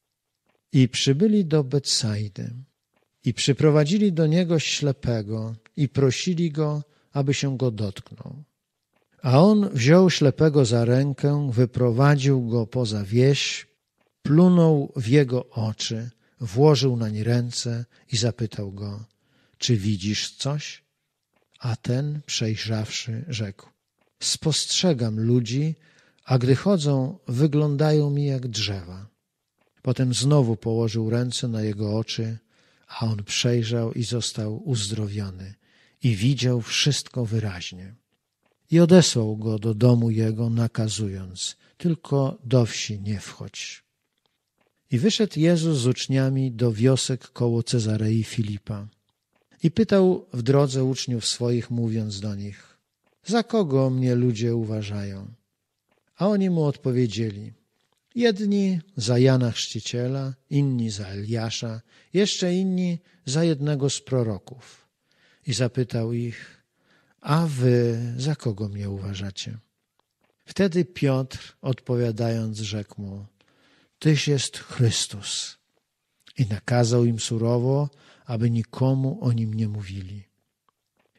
I przybyli do Betsajdy i przyprowadzili do niego ślepego i prosili go, aby się go dotknął. A on wziął ślepego za rękę, wyprowadził go poza wieś, plunął w jego oczy, włożył nań ręce i zapytał go: czy widzisz coś? A ten, przejrzawszy, rzekł: spostrzegam ludzi, a gdy chodzą, wyglądają mi jak drzewa. Potem znowu położył ręce na jego oczy, a on przejrzał i został uzdrowiony i widział wszystko wyraźnie. I odesłał go do domu jego, nakazując: tylko do wsi nie wchodź. I wyszedł Jezus z uczniami do wiosek koło Cezarei Filipa. I pytał w drodze uczniów swoich, mówiąc do nich: za kogo mnie ludzie uważają? A oni mu odpowiedzieli: jedni za Jana Chrzciciela, inni za Eliasza, jeszcze inni za jednego z proroków. I zapytał ich: a wy za kogo mnie uważacie? Wtedy Piotr, odpowiadając, rzekł mu: tyś jest Chrystus. I nakazał im surowo, aby nikomu o nim nie mówili.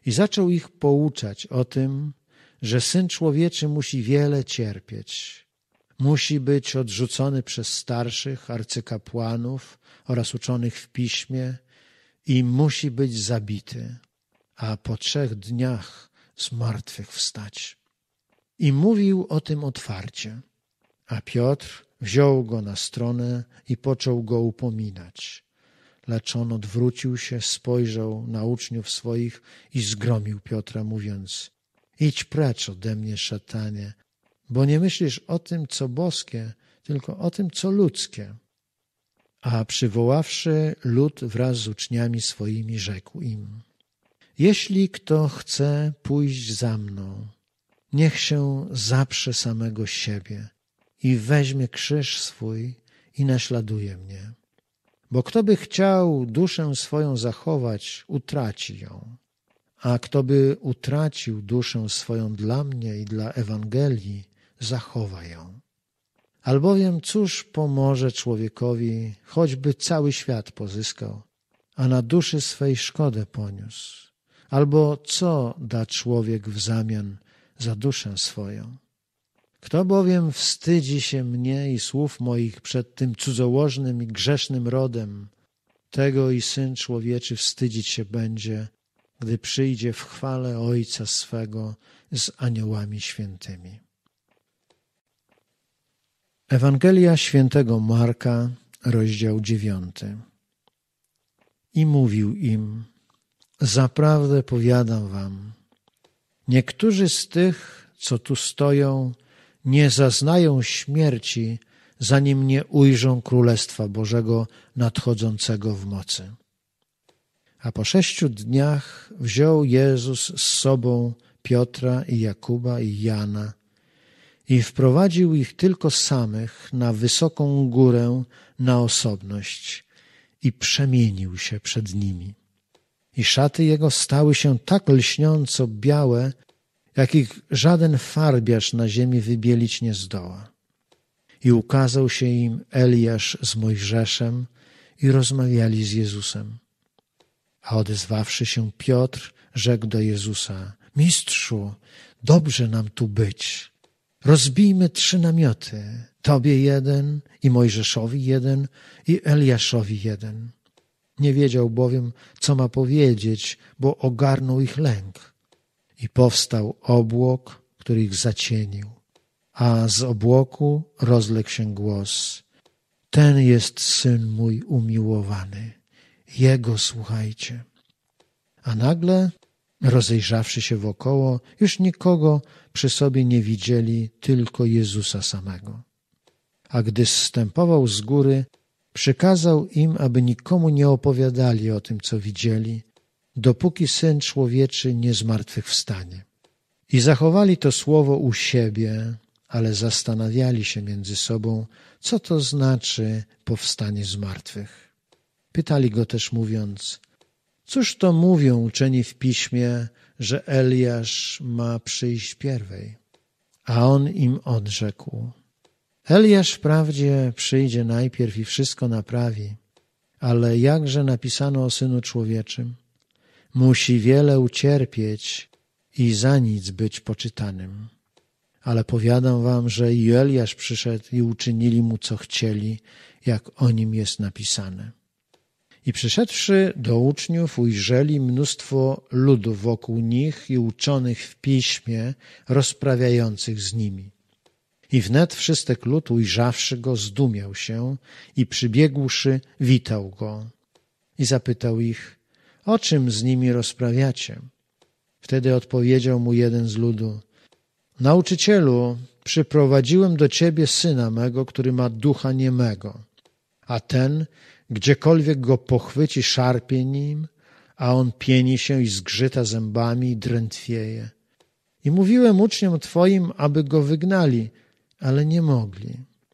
I zaczął ich pouczać o tym, że Syn Człowieczy musi wiele cierpieć. Musi być odrzucony przez starszych, arcykapłanów oraz uczonych w piśmie i musi być zabity, a po trzech dniach zmartwychwstać. I mówił o tym otwarcie. A Piotr wziął go na stronę i począł go upominać. Lecz on odwrócił się, spojrzał na uczniów swoich i zgromił Piotra, mówiąc: idź precz ode mnie, szatanie, bo nie myślisz o tym, co boskie, tylko o tym, co ludzkie. A przywoławszy lud wraz z uczniami swoimi, rzekł im: jeśli kto chce pójść za mną, niech się zaprze samego siebie i weźmie krzyż swój i naśladuje mnie. Bo kto by chciał duszę swoją zachować, utraci ją. A kto by utracił duszę swoją dla mnie i dla Ewangelii, zachowa ją. Albowiem cóż pomoże człowiekowi, choćby cały świat pozyskał, a na duszy swej szkodę poniósł? Albo co da człowiek w zamian za duszę swoją? Kto bowiem wstydzi się mnie i słów moich przed tym cudzołożnym i grzesznym rodem, tego i Syn Człowieczy wstydzić się będzie, gdy przyjdzie w chwale Ojca swego z aniołami świętymi. Ewangelia świętego Marka, rozdział dziewiąty. I mówił im: zaprawdę powiadam wam, niektórzy z tych, co tu stoją, nie zaznają śmierci, zanim nie ujrzą Królestwa Bożego nadchodzącego w mocy. A po sześciu dniach wziął Jezus z sobą Piotra i Jakuba i Jana i wprowadził ich tylko samych na wysoką górę na osobność i przemienił się przed nimi. I szaty jego stały się tak lśniąco białe, jakich żaden farbiarz na ziemi wybielić nie zdoła. I ukazał się im Eliasz z Mojżeszem i rozmawiali z Jezusem. A odezwawszy się Piotr, rzekł do Jezusa: Mistrzu, dobrze nam tu być. Rozbijmy trzy namioty, Tobie jeden i Mojżeszowi jeden i Eliaszowi jeden. Nie wiedział bowiem, co ma powiedzieć, bo ogarnął ich lęk. I powstał obłok, który ich zacienił, a z obłoku rozległ się głos: ten jest Syn mój umiłowany, Jego słuchajcie. A nagle, rozejrzawszy się wokoło, już nikogo przy sobie nie widzieli, tylko Jezusa samego. A gdy zstępował z góry, przykazał im, aby nikomu nie opowiadali o tym, co widzieli, dopóki Syn Człowieczy nie zmartwychwstanie. I zachowali to słowo u siebie, ale zastanawiali się między sobą, co to znaczy powstanie z martwych. Pytali go też, mówiąc: cóż to mówią uczeni w piśmie, że Eliasz ma przyjść pierwej? A on im odrzekł: Eliasz wprawdzie przyjdzie najpierw i wszystko naprawi, ale jakże napisano o Synu Człowieczym? Musi wiele ucierpieć i za nic być poczytanym. Ale powiadam wam, że i Eliasz przyszedł i uczynili mu, co chcieli, jak o nim jest napisane. I przyszedłszy do uczniów, ujrzeli mnóstwo ludu wokół nich i uczonych w piśmie, rozprawiających z nimi. I wnet wszystek lud, ujrzawszy go, zdumiał się i przybiegłszy, witał go. I zapytał ich: o czym z nimi rozprawiacie? Wtedy odpowiedział mu jeden z ludu: Nauczycielu, przyprowadziłem do ciebie syna mego, który ma ducha niemego, a ten, gdziekolwiek go pochwyci, szarpie nim, a on pieni się i zgrzyta zębami i drętwieje. I mówiłem uczniom twoim, aby go wygnali, ale nie mogli.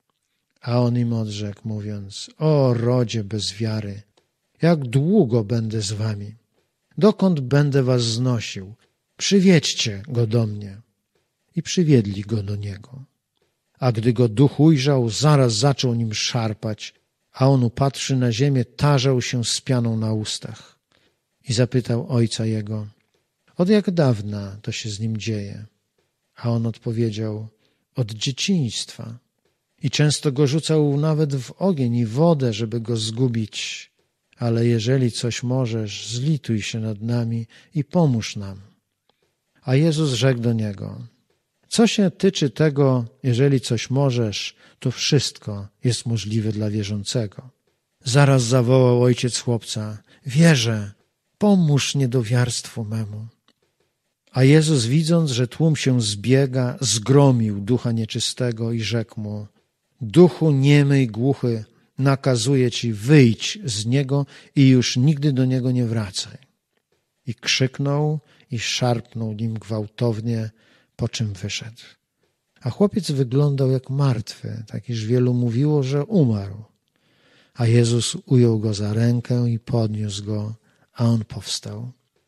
A on im odrzekł, mówiąc: o rodzie bez wiary, jak długo będę z wami? Dokąd będę was znosił? Przywiedźcie go do mnie. I przywiedli go do niego. A gdy go duch ujrzał, zaraz zaczął nim szarpać, a on upatrzy na ziemię, tarzał się z pianą na ustach. I zapytał ojca jego: Od jak dawna to się z nim dzieje? A on odpowiedział, od dzieciństwa. I często go rzucał nawet w ogień i wodę, żeby go zgubić. Ale jeżeli coś możesz, zlituj się nad nami i pomóż nam. A Jezus rzekł do niego, co się tyczy tego, jeżeli coś możesz, to wszystko jest możliwe dla wierzącego. Zaraz zawołał ojciec chłopca, wierzę, pomóż niedowiarstwu memu. A Jezus, widząc, że tłum się zbiega, zgromił ducha nieczystego i rzekł mu, duchu niemy i głuchy, nakazuję ci, wyjdź z niego i już nigdy do niego nie wracaj. I krzyknął i szarpnął nim gwałtownie, po czym wyszedł. A chłopiec wyglądał jak martwy, tak iż wielu mówiło, że umarł. A Jezus ujął go za rękę i podniósł go, a on powstał.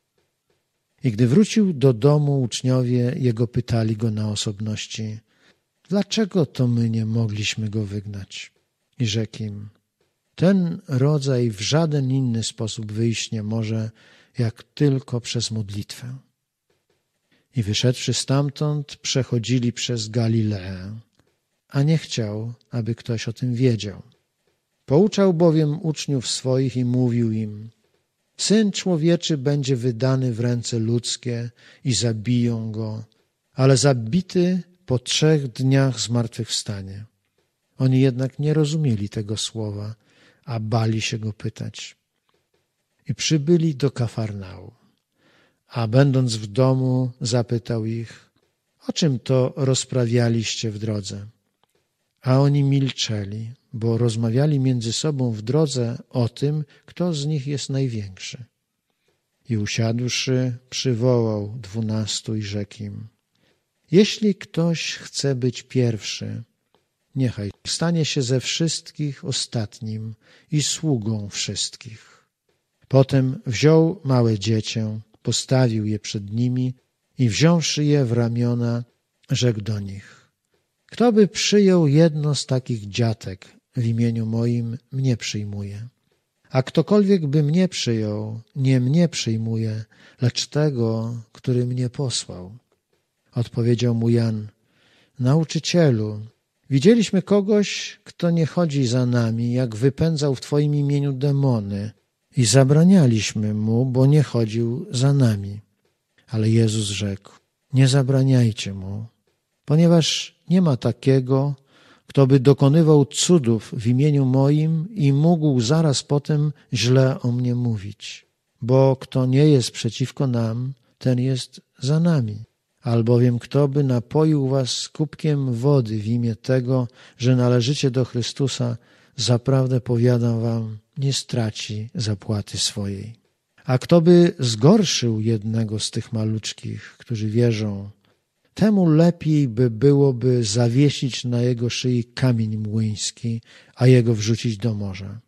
I gdy wrócił do domu, uczniowie jego pytali go na osobności, dlaczego to my nie mogliśmy go wygnać? I rzekł im, ten rodzaj w żaden inny sposób wyjść nie może, jak tylko przez modlitwę. I wyszedłszy stamtąd, przechodzili przez Galileę, a nie chciał, aby ktoś o tym wiedział. Pouczał bowiem uczniów swoich i mówił im, Syn Człowieczy będzie wydany w ręce ludzkie i zabiją go, ale zabity po trzech dniach zmartwychwstanie. Oni jednak nie rozumieli tego słowa, a bali się go pytać. I przybyli do Kafarnaum. A będąc w domu, zapytał ich, o czym to rozprawialiście w drodze? A oni milczeli, bo rozmawiali między sobą w drodze o tym, kto z nich jest największy. I usiadłszy, przywołał dwunastu i rzekł im, jeśli ktoś chce być pierwszy, niechaj stanie się ze wszystkich ostatnim i sługą wszystkich. Potem wziął małe dziecię, postawił je przed nimi i wziąwszy je w ramiona, rzekł do nich, kto by przyjął jedno z takich dziatek w imieniu moim, mnie przyjmuje. A ktokolwiek by mnie przyjął, nie mnie przyjmuje, lecz tego, który mnie posłał. Odpowiedział mu Jan, nauczycielu, widzieliśmy kogoś, kto nie chodzi za nami, jak wypędzał w Twoim imieniu demony i zabranialiśmy mu, bo nie chodził za nami. Ale Jezus rzekł, nie zabraniajcie mu, ponieważ nie ma takiego, kto by dokonywał cudów w imieniu moim i mógł zaraz potem źle o mnie mówić. Bo kto nie jest przeciwko nam, ten jest za nami. Albowiem kto by napoił was kubkiem wody w imię tego, że należycie do Chrystusa, zaprawdę powiadam wam, nie straci zapłaty swojej. A kto by zgorszył jednego z tych maluczkich, którzy wierzą, temu lepiej by byłoby zawiesić na jego szyi kamień młyński, a jego wrzucić do morza.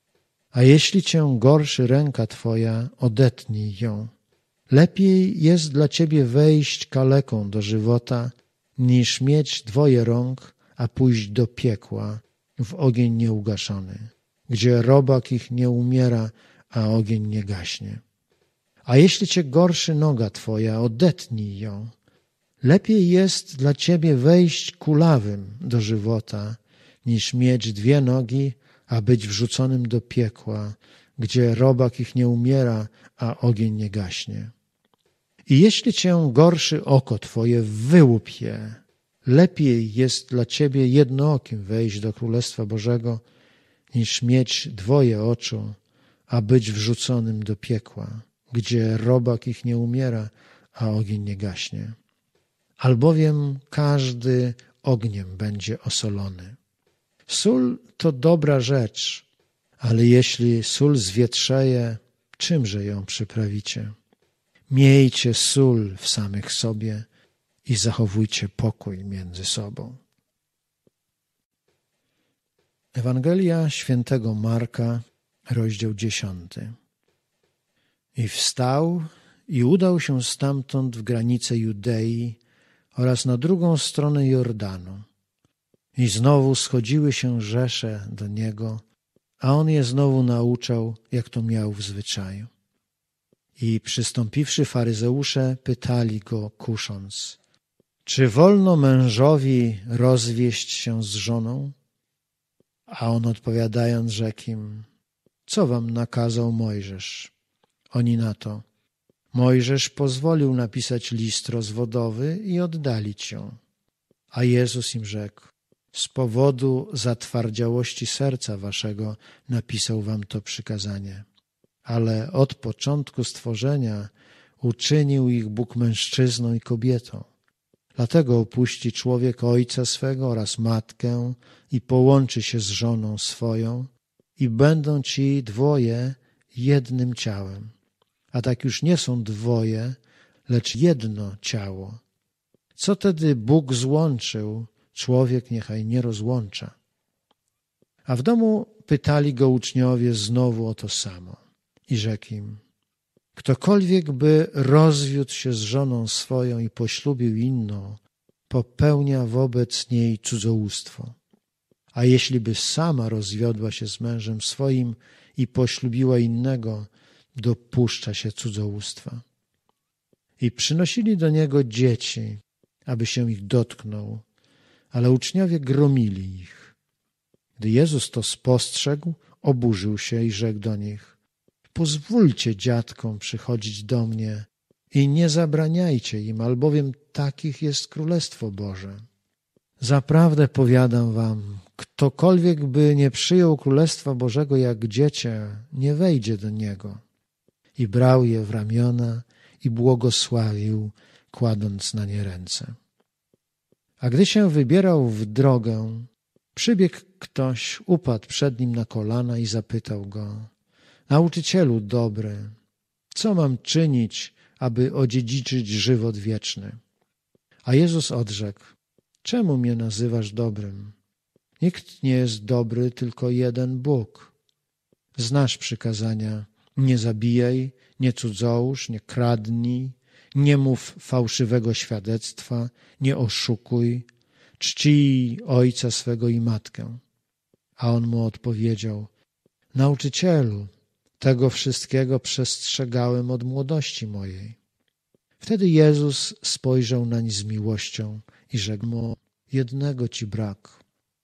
A jeśli cię gorszy ręka twoja, odetnij ją. Lepiej jest dla ciebie wejść kaleką do żywota, niż mieć dwoje rąk, a pójść do piekła w ogień nieugaszony, gdzie robak ich nie umiera, a ogień nie gaśnie. A jeśli cię gorszy noga twoja, odetnij ją. Lepiej jest dla ciebie wejść kulawym do żywota, niż mieć dwie nogi, a być wrzuconym do piekła, gdzie robak ich nie umiera, a ogień nie gaśnie. I jeśli cię gorszy oko twoje, wyłup je. Lepiej jest dla ciebie jednookim wejść do Królestwa Bożego, niż mieć dwoje oczu, a być wrzuconym do piekła, gdzie robak ich nie umiera, a ogień nie gaśnie. Albowiem każdy ogniem będzie osolony. Sól to dobra rzecz, ale jeśli sól zwietrzeje, czymże ją przyprawicie? Miejcie sól w samych sobie i zachowujcie pokój między sobą. Ewangelia świętego Marka, rozdział dziesiąty. I wstał i udał się stamtąd w granice Judei oraz na drugą stronę Jordanu. I znowu schodziły się rzesze do niego, a on je znowu nauczał, jak to miał w zwyczaju. I przystąpiwszy faryzeusze, pytali go, kusząc: czy wolno mężowi rozwieść się z żoną? A on odpowiadając rzekł im: co wam nakazał Mojżesz? Oni na to: Mojżesz pozwolił napisać list rozwodowy i oddalić ją. A Jezus im rzekł: z powodu zatwardziałości serca waszego napisał wam to przykazanie. Ale od początku stworzenia uczynił ich Bóg mężczyzną i kobietą. Dlatego opuści człowiek ojca swego oraz matkę i połączy się z żoną swoją i będą ci dwoje jednym ciałem. A tak już nie są dwoje, lecz jedno ciało. Co tedy Bóg złączył, człowiek niechaj nie rozłącza. A w domu pytali go uczniowie znowu o to samo. I rzekł im: ktokolwiek by rozwiódł się z żoną swoją i poślubił inną, popełnia wobec niej cudzołóstwo. A jeśli by sama rozwiodła się z mężem swoim i poślubiła innego, dopuszcza się cudzołóstwa. I przynosili do niego dzieci, aby się ich dotknął, ale uczniowie gromili ich. Gdy Jezus to spostrzegł, oburzył się i rzekł do nich: pozwólcie dziadkom przychodzić do mnie i nie zabraniajcie im, albowiem takich jest Królestwo Boże. Zaprawdę powiadam wam, ktokolwiek by nie przyjął Królestwa Bożego jak dziecię, nie wejdzie do niego. I brał je w ramiona i błogosławił, kładąc na nie ręce. A gdy się wybierał w drogę, przybiegł ktoś, upadł przed nim na kolana i zapytał go: nauczycielu dobry, co mam czynić, aby odziedziczyć żywot wieczny? A Jezus odrzekł: czemu mnie nazywasz dobrym? Nikt nie jest dobry, tylko jeden Bóg. Znasz przykazania: nie zabijaj, nie cudzołóż, nie kradnij, nie mów fałszywego świadectwa, nie oszukuj, czcij ojca swego i matkę. A on mu odpowiedział: nauczycielu, tego wszystkiego przestrzegałem od młodości mojej. Wtedy Jezus spojrzał nań z miłością i rzekł mu: jednego ci brak.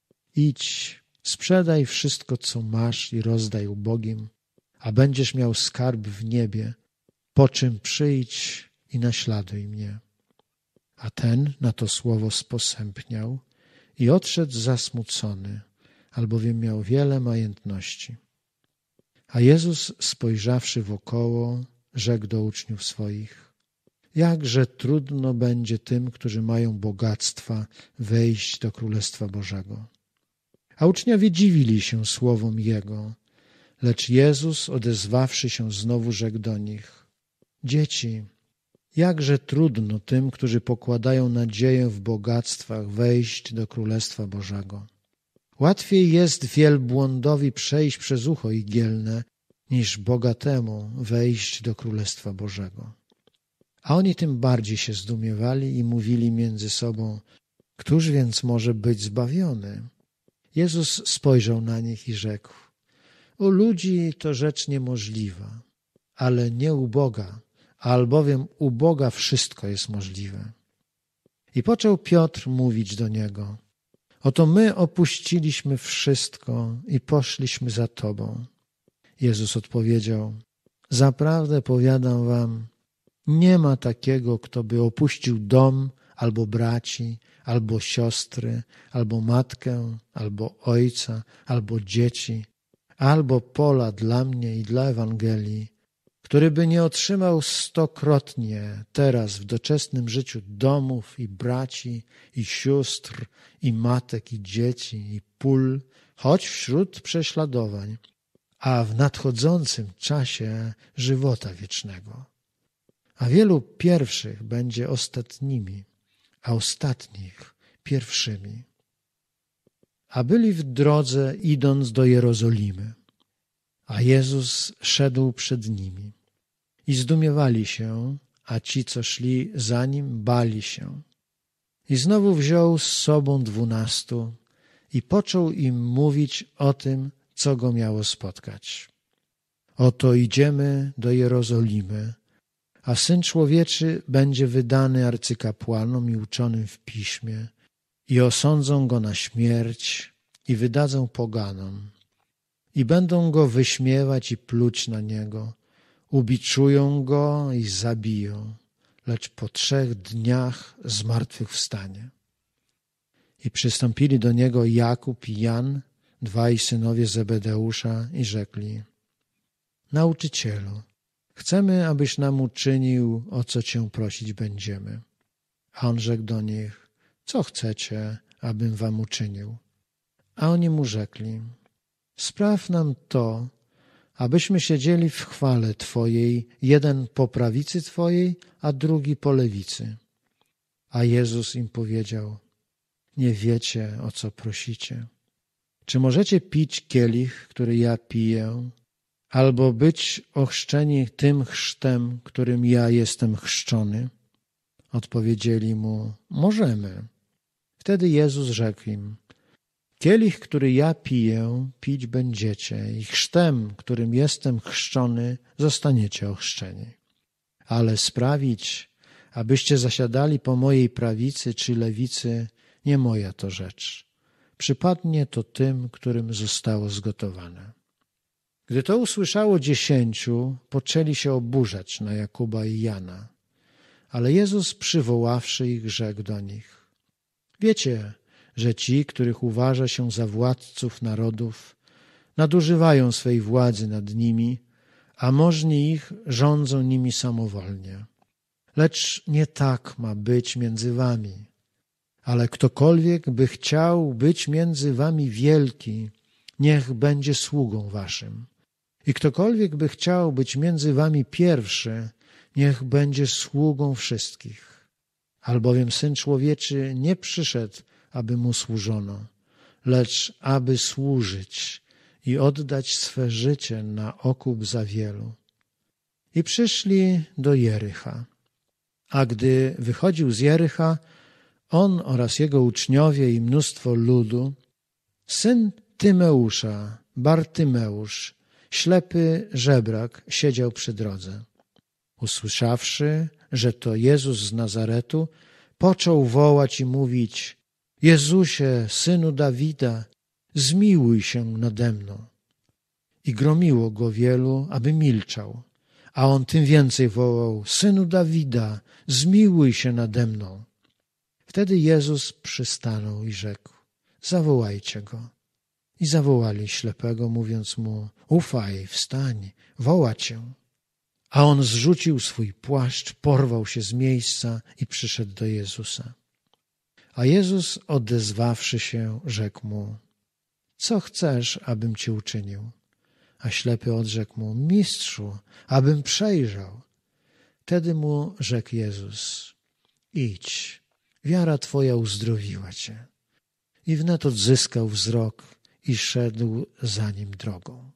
Idź, sprzedaj wszystko, co masz i rozdaj ubogim, a będziesz miał skarb w niebie, po czym przyjdź i naśladuj mnie. A ten na to słowo sposępniał i odszedł zasmucony, albowiem miał wiele majątności. A Jezus, spojrzawszy wokoło, rzekł do uczniów swoich: jakże trudno będzie tym, którzy mają bogactwa, wejść do Królestwa Bożego. A uczniowie dziwili się słowom Jego, lecz Jezus, odezwawszy się znowu, rzekł do nich: dzieci, jakże trudno tym, którzy pokładają nadzieję w bogactwach, wejść do Królestwa Bożego. Łatwiej jest wielbłądowi przejść przez ucho igielne, niż bogatemu wejść do Królestwa Bożego. A oni tym bardziej się zdumiewali i mówili między sobą: któż więc może być zbawiony? Jezus spojrzał na nich i rzekł: u ludzi to rzecz niemożliwa, ale nie u Boga, albowiem u Boga wszystko jest możliwe. I począł Piotr mówić do niego: oto my opuściliśmy wszystko i poszliśmy za Tobą. Jezus odpowiedział: zaprawdę powiadam wam, nie ma takiego, kto by opuścił dom, albo braci, albo siostry, albo matkę, albo ojca, albo dzieci, albo pola dla mnie i dla Ewangelii, który by nie otrzymał stokrotnie teraz w doczesnym życiu domów i braci, i sióstr, i matek, i dzieci, i pól, choć wśród prześladowań, a w nadchodzącym czasie żywota wiecznego. A wielu pierwszych będzie ostatnimi, a ostatnich pierwszymi. A byli w drodze, idąc do Jerozolimy, a Jezus szedł przed nimi. I zdumiewali się, a ci, co szli za Nim, bali się. I znowu wziął z sobą dwunastu i począł im mówić o tym, co Go miało spotkać. Oto idziemy do Jerozolimy, a Syn Człowieczy będzie wydany arcykapłanom i uczonym w piśmie i osądzą go na śmierć i wydadzą poganom i będą go wyśmiewać i pluć na niego, ubiczują go i zabiją, lecz po trzech dniach zmartwychwstanie. I przystąpili do niego Jakub i Jan, dwaj synowie Zebedeusza, i rzekli: Nauczycielu, chcemy, abyś nam uczynił, o co cię prosić będziemy. A on rzekł do nich: Co chcecie, abym wam uczynił? A oni mu rzekli: Spraw nam to, abyśmy siedzieli w chwale Twojej, jeden po prawicy Twojej, a drugi po lewicy. A Jezus im powiedział: Nie wiecie, o co prosicie. Czy możecie pić kielich, który ja piję, albo być ochrzczeni tym chrztem, którym ja jestem chrzczony? Odpowiedzieli mu: Możemy. Wtedy Jezus rzekł im: Kielich, który ja piję, pić będziecie i chrztem, którym jestem chrzczony, zostaniecie ochrzczeni. Ale sprawić, abyście zasiadali po mojej prawicy czy lewicy, nie moja to rzecz. Przypadnie to tym, którym zostało zgotowane. Gdy to usłyszało dziesięciu, poczęli się oburzać na Jakuba i Jana. Ale Jezus, przywoławszy ich, rzekł do nich: Wiecie, że ci, których uważa się za władców narodów, nadużywają swej władzy nad nimi, a możni ich rządzą nimi samowolnie. Lecz nie tak ma być między wami. Ale ktokolwiek by chciał być między wami wielki, niech będzie sługą waszym. I ktokolwiek by chciał być między wami pierwszy, niech będzie sługą wszystkich. Albowiem Syn Człowieczy nie przyszedł, aby mu służono, lecz aby służyć i oddać swe życie na okup za wielu. I przyszli do Jericha. A gdy wychodził z Jericha, on oraz jego uczniowie i mnóstwo ludu, syn Tymeusza, Bartymeusz, ślepy żebrak, siedział przy drodze. Usłyszawszy, że to Jezus z Nazaretu, począł wołać i mówić: Jezusie, synu Dawida, zmiłuj się nade mną. I gromiło go wielu, aby milczał. A on tym więcej wołał: Synu Dawida, zmiłuj się nade mną. Wtedy Jezus przystanął i rzekł: Zawołajcie go. I zawołali ślepego, mówiąc mu: Ufaj, wstań, woła cię. A on zrzucił swój płaszcz, porwał się z miejsca i przyszedł do Jezusa. A Jezus, odezwawszy się, rzekł mu: Co chcesz, abym ci uczynił? A ślepy odrzekł mu: Mistrzu, abym przejrzał. Wtedy mu rzekł Jezus: Idź, wiara twoja uzdrowiła cię. I wnet odzyskał wzrok i szedł za nim drogą.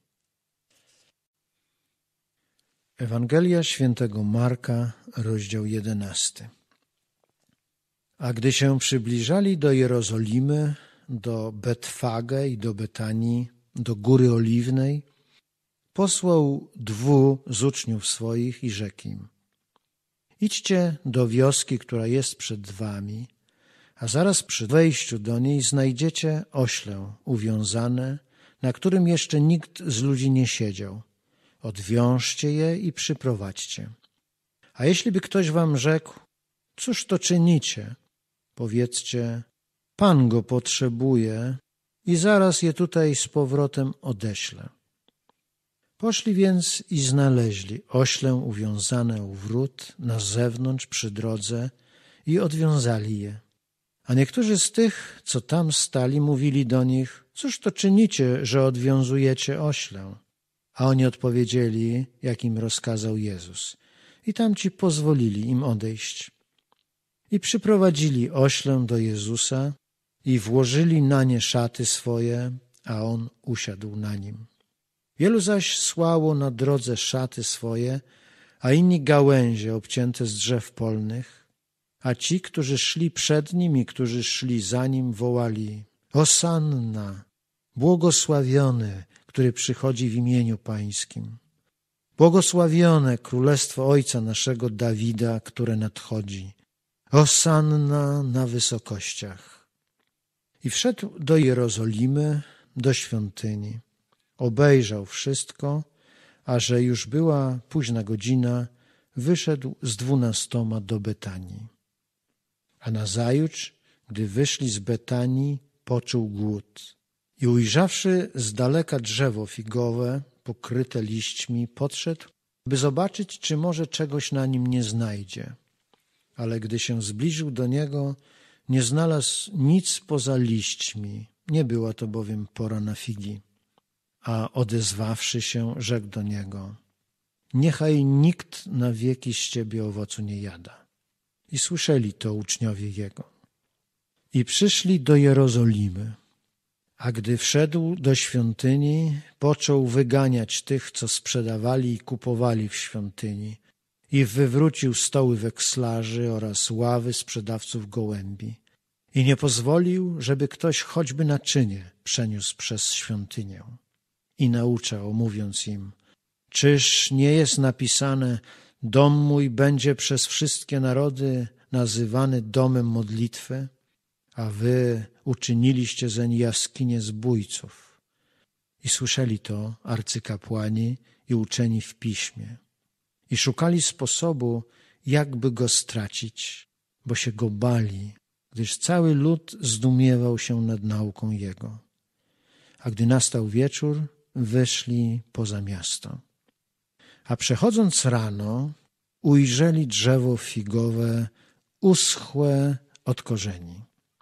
Ewangelia świętego Marka, rozdział jedenasty. A gdy się przybliżali do Jerozolimy, do Betfage i do Betanii, do Góry Oliwnej, posłał dwu z uczniów swoich i rzekł im: Idźcie do wioski, która jest przed wami, a zaraz przy wejściu do niej znajdziecie ośle uwiązane, na którym jeszcze nikt z ludzi nie siedział. Odwiążcie je i przyprowadźcie. A jeśli by ktoś wam rzekł: Cóż to czynicie? Powiedzcie: Pan go potrzebuje i zaraz je tutaj z powrotem odeślę. Poszli więc i znaleźli ośle uwiązane u wrót na zewnątrz przy drodze i odwiązali je. A niektórzy z tych, co tam stali, mówili do nich: Cóż to czynicie, że odwiązujecie ośle? A oni odpowiedzieli, jak im rozkazał Jezus. I tamci pozwolili im odejść. I przyprowadzili ośle do Jezusa i włożyli na nie szaty swoje, a on usiadł na nim. Wielu zaś słało na drodze szaty swoje, a inni gałęzie obcięte z drzew polnych, a ci, którzy szli przed nim i którzy szli za nim, wołali: Hosanna, błogosławiony, który przychodzi w imieniu Pańskim. Błogosławione Królestwo Ojca naszego Dawida, które nadchodzi. Hosanna na wysokościach. I wszedł do Jerozolimy, do świątyni. Obejrzał wszystko, a że już była późna godzina, wyszedł z dwunastoma do Betanii. A nazajutrz, gdy wyszli z Betanii, poczuł głód. I ujrzawszy z daleka drzewo figowe, pokryte liśćmi, podszedł, by zobaczyć, czy może czegoś na nim nie znajdzie. Ale gdy się zbliżył do niego, nie znalazł nic poza liśćmi. Nie była to bowiem pora na figi. A odezwawszy się, rzekł do niego: niechaj nikt na wieki z ciebie owocu nie jada. I słyszeli to uczniowie jego. I przyszli do Jerozolimy. A gdy wszedł do świątyni, począł wyganiać tych, co sprzedawali i kupowali w świątyni, i wywrócił stoły wekslarzy oraz ławy sprzedawców gołębi. I nie pozwolił, żeby ktoś choćby naczynie przeniósł przez świątynię. I nauczał, mówiąc im: czyż nie jest napisane: dom mój będzie przez wszystkie narody nazywany domem modlitwy, a wy uczyniliście zeń jaskinię zbójców. I słyszeli to arcykapłani i uczeni w piśmie. I szukali sposobu, jakby go stracić, bo się go bali, gdyż cały lud zdumiewał się nad nauką jego. A gdy nastał wieczór, wyszli poza miasto. A przechodząc rano, ujrzeli drzewo figowe uschłe od korzeni.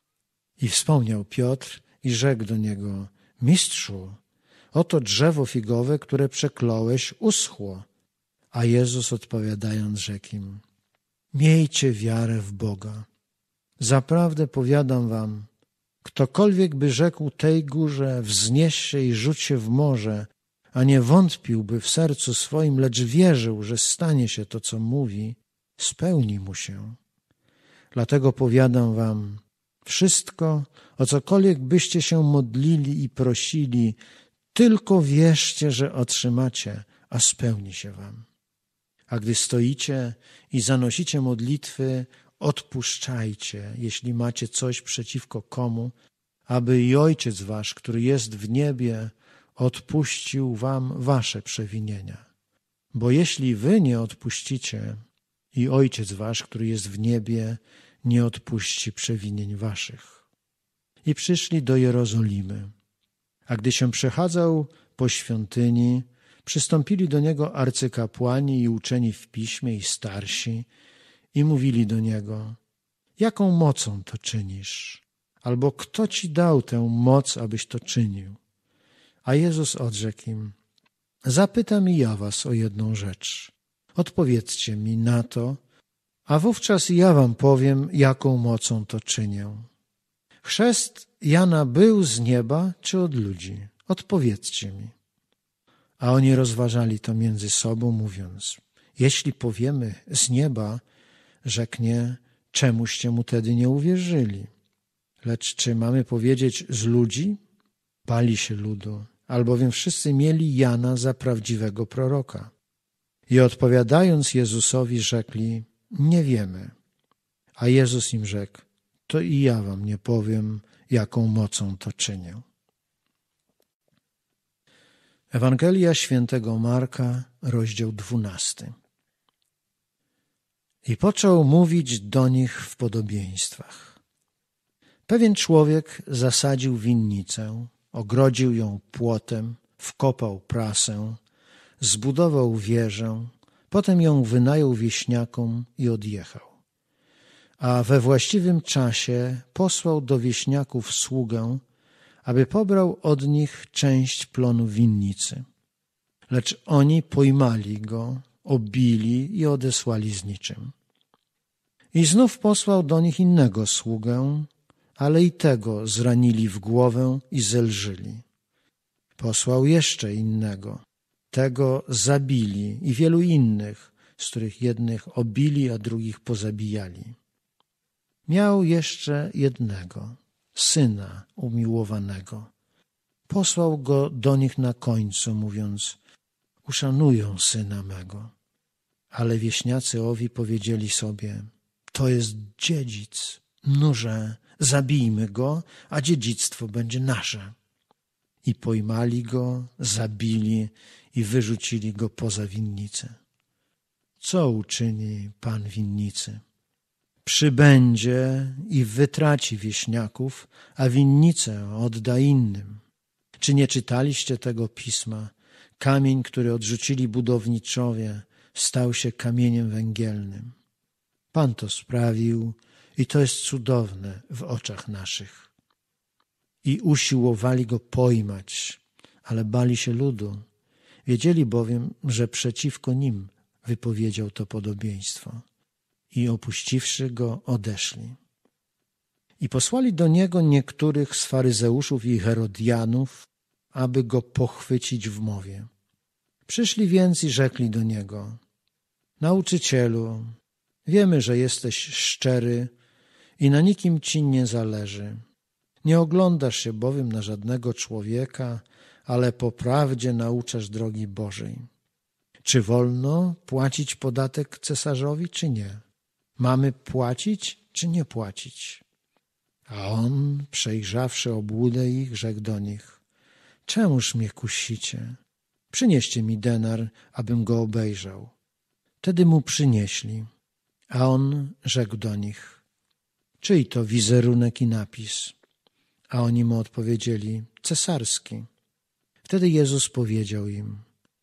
I wspomniał Piotr i rzekł do niego: mistrzu, oto drzewo figowe, które przekląłeś, uschło. A Jezus odpowiadając rzekł im: miejcie wiarę w Boga. Zaprawdę powiadam wam, ktokolwiek by rzekł tej górze: wznieś się i rzuć się w morze, a nie wątpiłby w sercu swoim, lecz wierzył, że stanie się to, co mówi, spełni mu się. Dlatego powiadam wam, wszystko, o cokolwiek byście się modlili i prosili, tylko wierzcie, że otrzymacie, a spełni się wam. A gdy stoicie i zanosicie modlitwy, odpuszczajcie, jeśli macie coś przeciwko komu, aby i Ojciec wasz, który jest w niebie, odpuścił wam wasze przewinienia. Bo jeśli wy nie odpuścicie, i Ojciec wasz, który jest w niebie, nie odpuści przewinień waszych. I przyszli do Jerozolimy. A gdy się przechadzał po świątyni, przystąpili do niego arcykapłani i uczeni w piśmie i starsi i mówili do niego: jaką mocą to czynisz? Albo kto ci dał tę moc, abyś to czynił? A Jezus odrzekł im: zapytam i ja was o jedną rzecz. Odpowiedzcie mi na to, a wówczas ja wam powiem, jaką mocą to czynię. Chrzest Jana był z nieba czy od ludzi? Odpowiedzcie mi. A oni rozważali to między sobą, mówiąc: jeśli powiemy z nieba, rzeknie, czemuście mu tedy nie uwierzyli? Lecz czy mamy powiedzieć z ludzi? Bali się ludu, albowiem wszyscy mieli Jana za prawdziwego proroka. I odpowiadając Jezusowi, rzekli: nie wiemy. A Jezus im rzekł: to i ja wam nie powiem, jaką mocą to czynię. Ewangelia świętego Marka, rozdział dwunasty. I począł mówić do nich w podobieństwach. Pewien człowiek zasadził winnicę, ogrodził ją płotem, wkopał prasę, zbudował wieżę, potem ją wynajął wieśniakom i odjechał. A we właściwym czasie posłał do wieśniaków sługę, aby pobrał od nich część plonu winnicy. Lecz oni pojmali go, obili i odesłali z niczym. I znów posłał do nich innego sługę, ale i tego zranili w głowę i zelżyli. Posłał jeszcze innego, tego zabili i wielu innych, z których jednych obili, a drugich pozabijali. Miał jeszcze jednego, syna umiłowanego. Posłał go do nich na końcu, mówiąc: uszanują syna mego. Ale wieśniacy owi powiedzieli sobie: to jest dziedzic, nurze, zabijmy go, a dziedzictwo będzie nasze. I pojmali go, zabili i wyrzucili go poza winnicę. Co uczyni pan winnicy? Przybędzie i wytraci wieśniaków, a winnicę odda innym. Czy nie czytaliście tego pisma? Kamień, który odrzucili budowniczowie, stał się kamieniem węgielnym. Pan to sprawił i to jest cudowne w oczach naszych. I usiłowali go pojmać, ale bali się ludu. Wiedzieli bowiem, że przeciwko nim wypowiedział to podobieństwo. I opuściwszy go, odeszli. I posłali do niego niektórych z faryzeuszów i herodianów, aby go pochwycić w mowie. Przyszli więc i rzekli do niego: Nauczycielu, wiemy, że jesteś szczery i na nikim ci nie zależy. Nie oglądasz się bowiem na żadnego człowieka, ale po prawdzie nauczasz drogi Bożej. Czy wolno płacić podatek cesarzowi, czy nie? Mamy płacić, czy nie płacić? A on, przejrzawszy obłudę ich, rzekł do nich: Czemuż mnie kusicie? Przynieście mi denar, abym go obejrzał. Wtedy mu przynieśli, a on rzekł do nich: Czyj to wizerunek i napis? A oni mu odpowiedzieli: Cesarski. Wtedy Jezus powiedział im: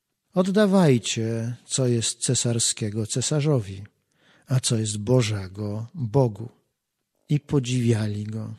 Oddawajcie, co jest cesarskiego cesarzowi, a co jest Bożego Bogu. I podziwiali go.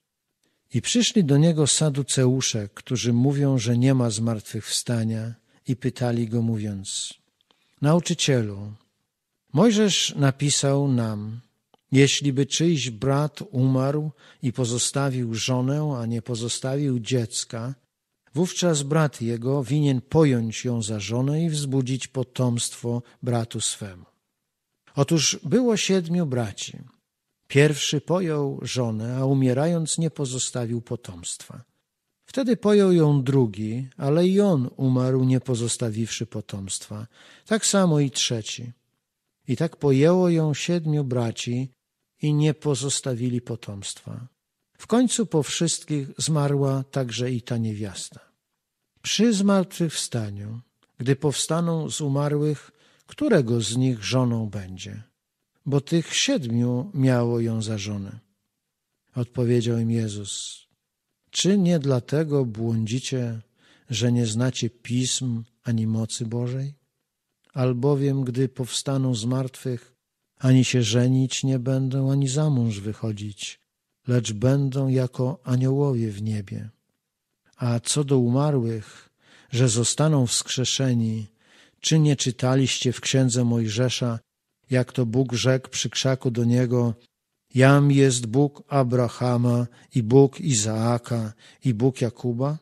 I przyszli do niego saduceusze, którzy mówią, że nie ma zmartwychwstania, i pytali go, mówiąc: Nauczycielu, Mojżesz napisał nam, jeśli by czyjś brat umarł i pozostawił żonę, a nie pozostawił dziecka, wówczas brat jego winien pojąć ją za żonę i wzbudzić potomstwo bratu swemu. Otóż było siedmiu braci. Pierwszy pojął żonę, a umierając nie pozostawił potomstwa. Wtedy pojął ją drugi, ale i on umarł, nie pozostawiwszy potomstwa. Tak samo i trzeci. I tak pojęło ją siedmiu braci i nie pozostawili potomstwa. W końcu po wszystkich zmarła także i ta niewiasta. Przy zmartwychwstaniu, gdy powstaną z umarłych, którego z nich żoną będzie? Bo tych siedmiu miało ją za żonę. Odpowiedział im Jezus: Czy nie dlatego błądzicie, że nie znacie pism ani mocy Bożej? Albowiem, gdy powstaną z martwych, ani się żenić nie będą, ani za mąż wychodzić, lecz będą jako aniołowie w niebie. A co do umarłych, że zostaną wskrzeszeni, czy nie czytaliście w księdze Mojżesza, jak to Bóg rzekł przy krzaku do niego: Jam jest Bóg Abrahama i Bóg Izaaka i Bóg Jakuba?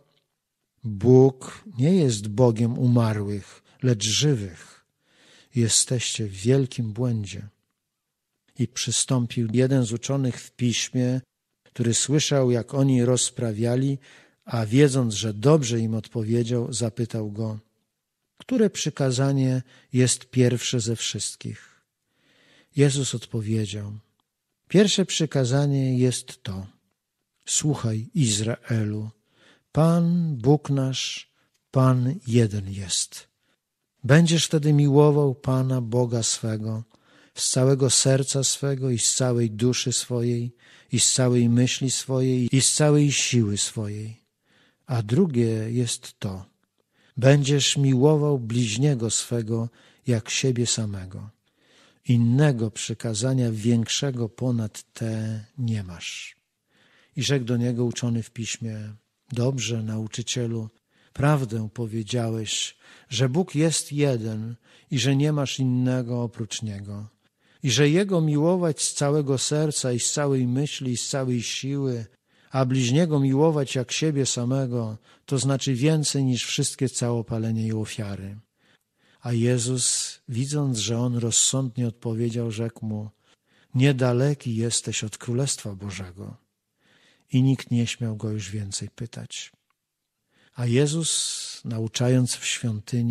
Bóg nie jest Bogiem umarłych, lecz żywych. Jesteście w wielkim błędzie. I przystąpił jeden z uczonych w piśmie, który słyszał, jak oni rozprawiali, a wiedząc, że dobrze im odpowiedział, zapytał go: Które przykazanie jest pierwsze ze wszystkich? Jezus odpowiedział: Pierwsze przykazanie jest to: Słuchaj, Izraelu, Pan, Bóg nasz, Pan jeden jest. Będziesz wtedy miłował Pana, Boga swego, z całego serca swego i z całej duszy swojej, i z całej myśli swojej, i z całej siły swojej. A drugie jest to: będziesz miłował bliźniego swego jak siebie samego. Innego przykazania większego ponad te nie masz. I rzekł do niego uczony w piśmie: Dobrze, nauczycielu, prawdę powiedziałeś, że Bóg jest jeden i że nie masz innego oprócz Niego. I że Jego miłować z całego serca i z całej myśli i z całej siły, a bliźniego miłować jak siebie samego, to znaczy więcej niż wszystkie całopalenie i ofiary. A Jezus, widząc, że on rozsądnie odpowiedział, rzekł mu: Niedaleki jesteś od Królestwa Bożego. I nikt nie śmiał go już więcej pytać. A Jezus, nauczając w świątyni,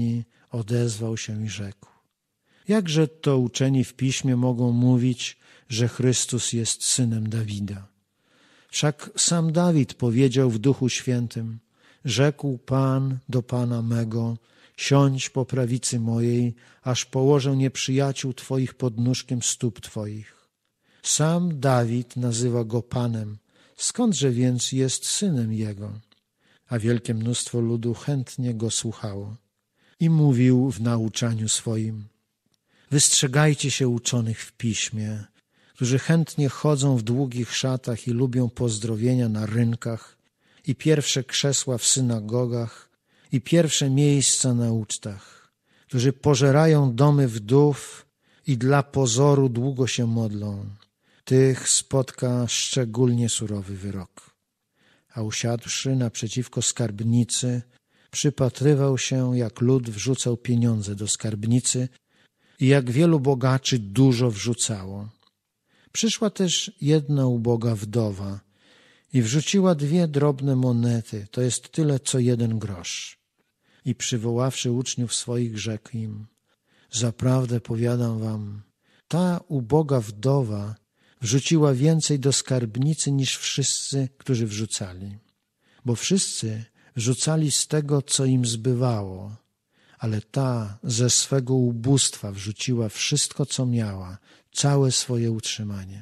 odezwał się i rzekł: jakże to uczeni w Piśmie mogą mówić, że Chrystus jest synem Dawida? Wszak sam Dawid powiedział w Duchu Świętym: rzekł Pan do Pana mego, siądź po prawicy mojej, aż położę nieprzyjaciół Twoich pod nóżkiem stóp Twoich. Sam Dawid nazywa go Panem, skądże więc jest synem jego? A wielkie mnóstwo ludu chętnie go słuchało. I mówił w nauczaniu swoim: wystrzegajcie się uczonych w Piśmie, którzy chętnie chodzą w długich szatach i lubią pozdrowienia na rynkach i pierwsze krzesła w synagogach i pierwsze miejsca na ucztach, którzy pożerają domy wdów i dla pozoru długo się modlą. Tych spotka szczególnie surowy wyrok. A usiadłszy naprzeciwko skarbnicy, przypatrywał się, jak lud wrzucał pieniądze do skarbnicy i jak wielu bogaczy dużo wrzucało. Przyszła też jedna uboga wdowa i wrzuciła dwie drobne monety, to jest tyle, co jeden grosz. I przywoławszy uczniów swoich, rzekł im: zaprawdę powiadam wam, ta uboga wdowa wrzuciła więcej do skarbnicy niż wszyscy, którzy wrzucali. Bo wszyscy wrzucali z tego, co im zbywało, ale ta ze swego ubóstwa wrzuciła wszystko, co miała, całe swoje utrzymanie.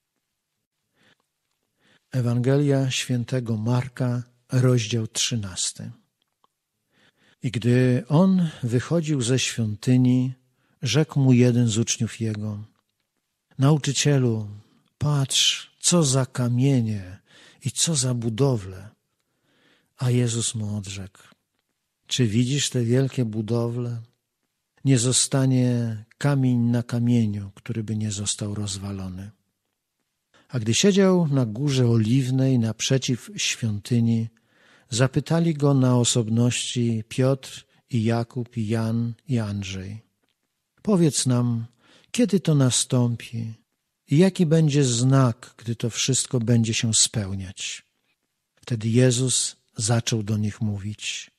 Ewangelia świętego Marka, rozdział trzynasty. I gdy on wychodził ze świątyni, rzekł mu jeden z uczniów jego: nauczycielu, patrz, co za kamienie i co za budowle. A Jezus mu odrzekł: czy widzisz te wielkie budowle? Nie zostanie kamień na kamieniu, który by nie został rozwalony. A gdy siedział na górze oliwnej naprzeciw świątyni, zapytali go na osobności Piotr i Jakub i Jan i Andrzej: powiedz nam, kiedy to nastąpi i jaki będzie znak, gdy to wszystko będzie się spełniać? Wtedy Jezus zaczął do nich mówić: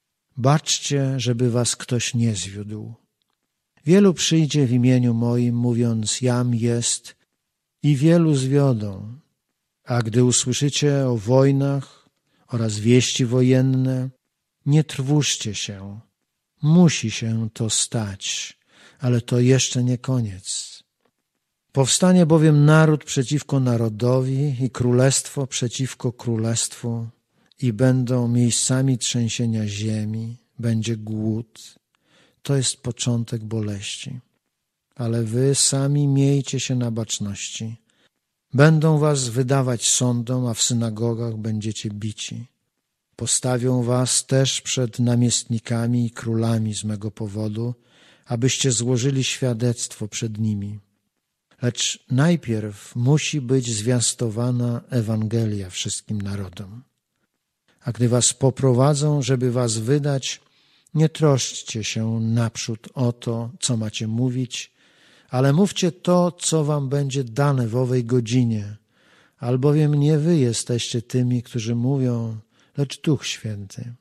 baczcie, żeby was ktoś nie zwiódł. Wielu przyjdzie w imieniu moim, mówiąc: jam jest, i wielu zwiodą. A gdy usłyszycie o wojnach oraz wieści wojenne, nie trwóżcie się. Musi się to stać, ale to jeszcze nie koniec. Powstanie bowiem naród przeciwko narodowi i królestwo przeciwko królestwu i będą miejscami trzęsienia ziemi, będzie głód. To jest początek boleści. Ale wy sami miejcie się na baczności. Będą was wydawać sądom, a w synagogach będziecie bici. Postawią was też przed namiestnikami i królami z mego powodu, abyście złożyli świadectwo przed nimi. Lecz najpierw musi być zwiastowana Ewangelia wszystkim narodom. A gdy was poprowadzą, żeby was wydać, nie troszczcie się naprzód o to, co macie mówić, ale mówcie to, co wam będzie dane w owej godzinie, albowiem nie wy jesteście tymi, którzy mówią, lecz Duch Święty.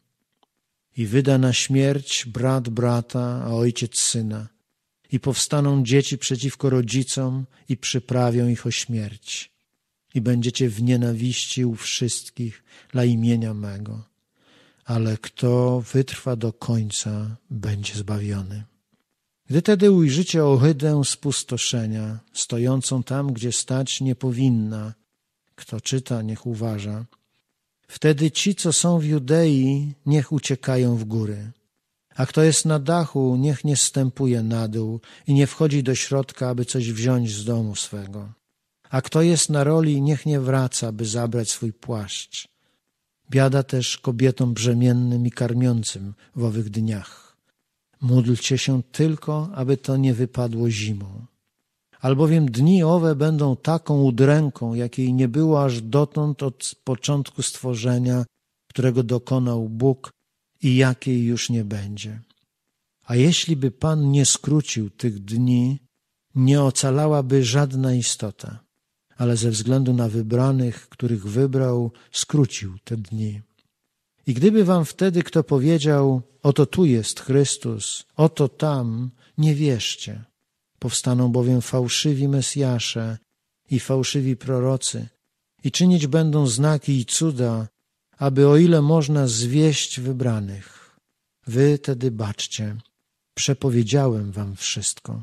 I wyda na śmierć brat brata, a ojciec syna. I powstaną dzieci przeciwko rodzicom i przyprawią ich o śmierć. I będziecie w nienawiści u wszystkich dla imienia mego. Ale kto wytrwa do końca, będzie zbawiony. Gdy tedy ujrzycie ohydę spustoszenia, stojącą tam, gdzie stać nie powinna, kto czyta, niech uważa, wtedy ci, co są w Judei, niech uciekają w góry. A kto jest na dachu, niech nie zstępuje na dół i nie wchodzi do środka, aby coś wziąć z domu swego. A kto jest na roli, niech nie wraca, by zabrać swój płaszcz. Biada też kobietom brzemiennym i karmiącym w owych dniach. Módlcie się tylko, aby to nie wypadło zimą. Albowiem dni owe będą taką udręką, jakiej nie było aż dotąd od początku stworzenia, którego dokonał Bóg i jakiej już nie będzie. A jeśli by Pan nie skrócił tych dni, nie ocalałaby żadna istota, ale ze względu na wybranych, których wybrał, skrócił te dni. I gdyby wam wtedy kto powiedział, oto tu jest Chrystus, oto tam, nie wierzcie. Powstaną bowiem fałszywi Mesjasze i fałszywi prorocy i czynić będą znaki i cuda, aby o ile można zwieść wybranych. Wy tedy baczcie, przepowiedziałem wam wszystko.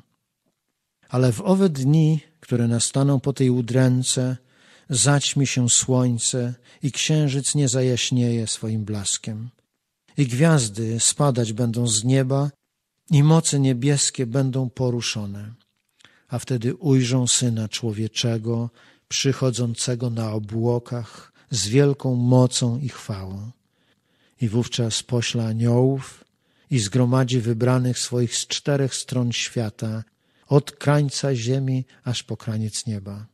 Ale w owe dni, które nastaną po tej udręce, zaćmi się słońce i księżyc nie zajaśnieje swoim blaskiem. I gwiazdy spadać będą z nieba i moce niebieskie będą poruszone. A wtedy ujrzą Syna Człowieczego, przychodzącego na obłokach z wielką mocą i chwałą. I wówczas pośle aniołów i zgromadzi wybranych swoich z czterech stron świata, od krańca ziemi aż po kraniec nieba.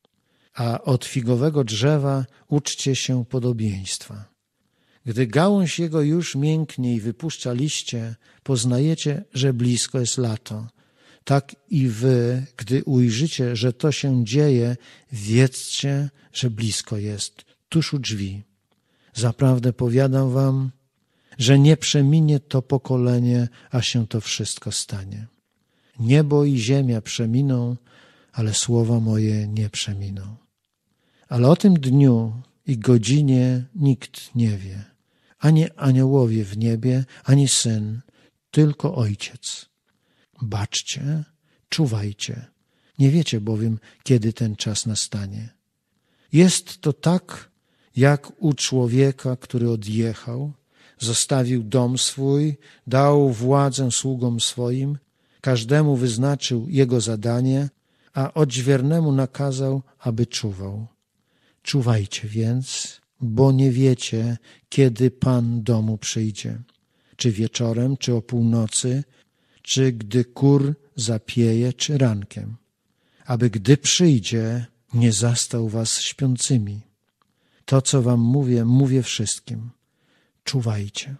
A od figowego drzewa uczcie się podobieństwa. Gdy gałąź jego już mięknie i wypuszcza liście, poznajecie, że blisko jest lato. Tak i wy, gdy ujrzycie, że to się dzieje, wiedzcie, że blisko jest, tuż u drzwi. Zaprawdę powiadam wam, że nie przeminie to pokolenie, a się to wszystko stanie. Niebo i ziemia przeminą, ale słowa moje nie przeminą. Ale o tym dniu i godzinie nikt nie wie, ani aniołowie w niebie, ani Syn, tylko Ojciec. Baczcie, czuwajcie, nie wiecie bowiem, kiedy ten czas nastanie. Jest to tak, jak u człowieka, który odjechał, zostawił dom swój, dał władzę sługom swoim, każdemu wyznaczył jego zadanie, a odźwiernemu nakazał, aby czuwał. Czuwajcie więc, bo nie wiecie, kiedy Pan domu przyjdzie. Czy wieczorem, czy o północy, czy gdy kur zapieje, czy rankiem. Aby gdy przyjdzie, nie zastał was śpiącymi. To, co wam mówię, mówię wszystkim. Czuwajcie.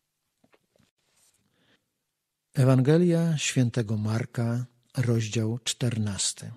Ewangelia świętego Marka, rozdział czternasty.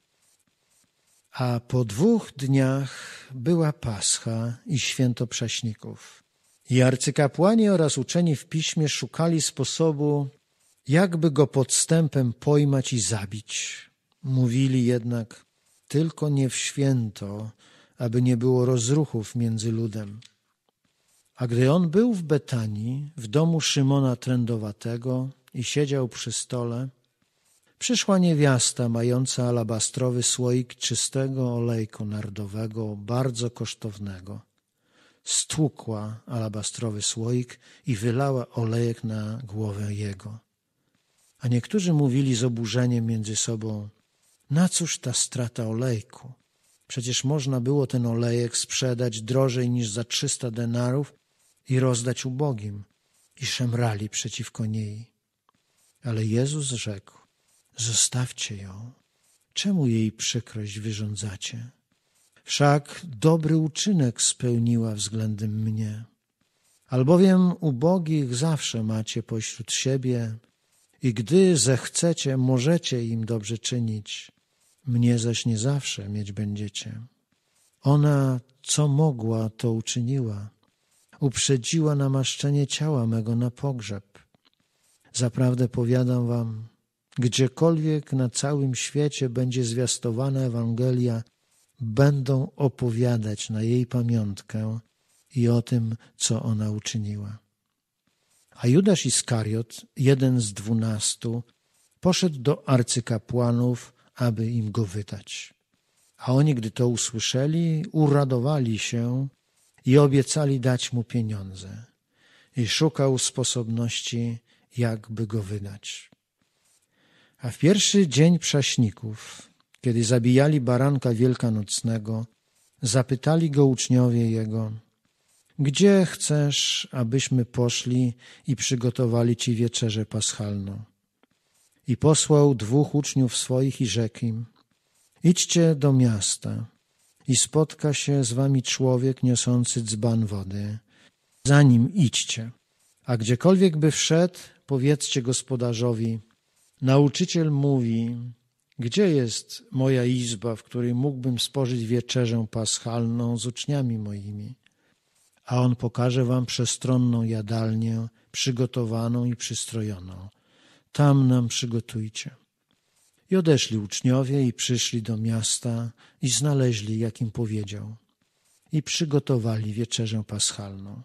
A po dwóch dniach była Pascha i święto Prześników. I arcykapłani oraz uczeni w piśmie szukali sposobu, jakby go podstępem pojmać i zabić. Mówili jednak, tylko nie w święto, aby nie było rozruchów między ludem. A gdy on był w Betanii, w domu Szymona Trędowatego i siedział przy stole, przyszła niewiasta mająca alabastrowy słoik czystego olejku nardowego, bardzo kosztownego. Stłukła alabastrowy słoik i wylała olejek na głowę jego. A niektórzy mówili z oburzeniem między sobą, na cóż ta strata olejku? Przecież można było ten olejek sprzedać drożej niż za trzysta denarów i rozdać ubogim. I szemrali przeciwko niej. Ale Jezus rzekł, zostawcie ją. Czemu jej przykrość wyrządzacie? Wszak dobry uczynek spełniła względem mnie. Albowiem ubogich zawsze macie pośród siebie i gdy zechcecie, możecie im dobrze czynić. Mnie zaś nie zawsze mieć będziecie. Ona, co mogła, to uczyniła. Uprzedziła namaszczenie ciała mego na pogrzeb. Zaprawdę powiadam wam, gdziekolwiek na całym świecie będzie zwiastowana Ewangelia, będą opowiadać na jej pamiątkę i o tym, co ona uczyniła. A Judasz Iskariot, jeden z dwunastu, poszedł do arcykapłanów, aby im go wydać. A oni, gdy to usłyszeli, uradowali się i obiecali dać mu pieniądze. I szukał sposobności, jakby go wydać. A w pierwszy dzień Prześników, kiedy zabijali baranka wielkanocnego, zapytali go uczniowie jego, gdzie chcesz, abyśmy poszli i przygotowali ci wieczerzę paschalną? I posłał dwóch uczniów swoich i rzekł im, idźcie do miasta i spotka się z wami człowiek niosący dzban wody. Za nim idźcie, a gdziekolwiek by wszedł, powiedzcie gospodarzowi, nauczyciel mówi, gdzie jest moja izba, w której mógłbym spożyć wieczerzę paschalną z uczniami moimi? a on pokaże wam przestronną jadalnię, przygotowaną i przystrojoną. Tam nam przygotujcie. I odeszli uczniowie i przyszli do miasta i znaleźli, jak im powiedział. I przygotowali wieczerzę paschalną.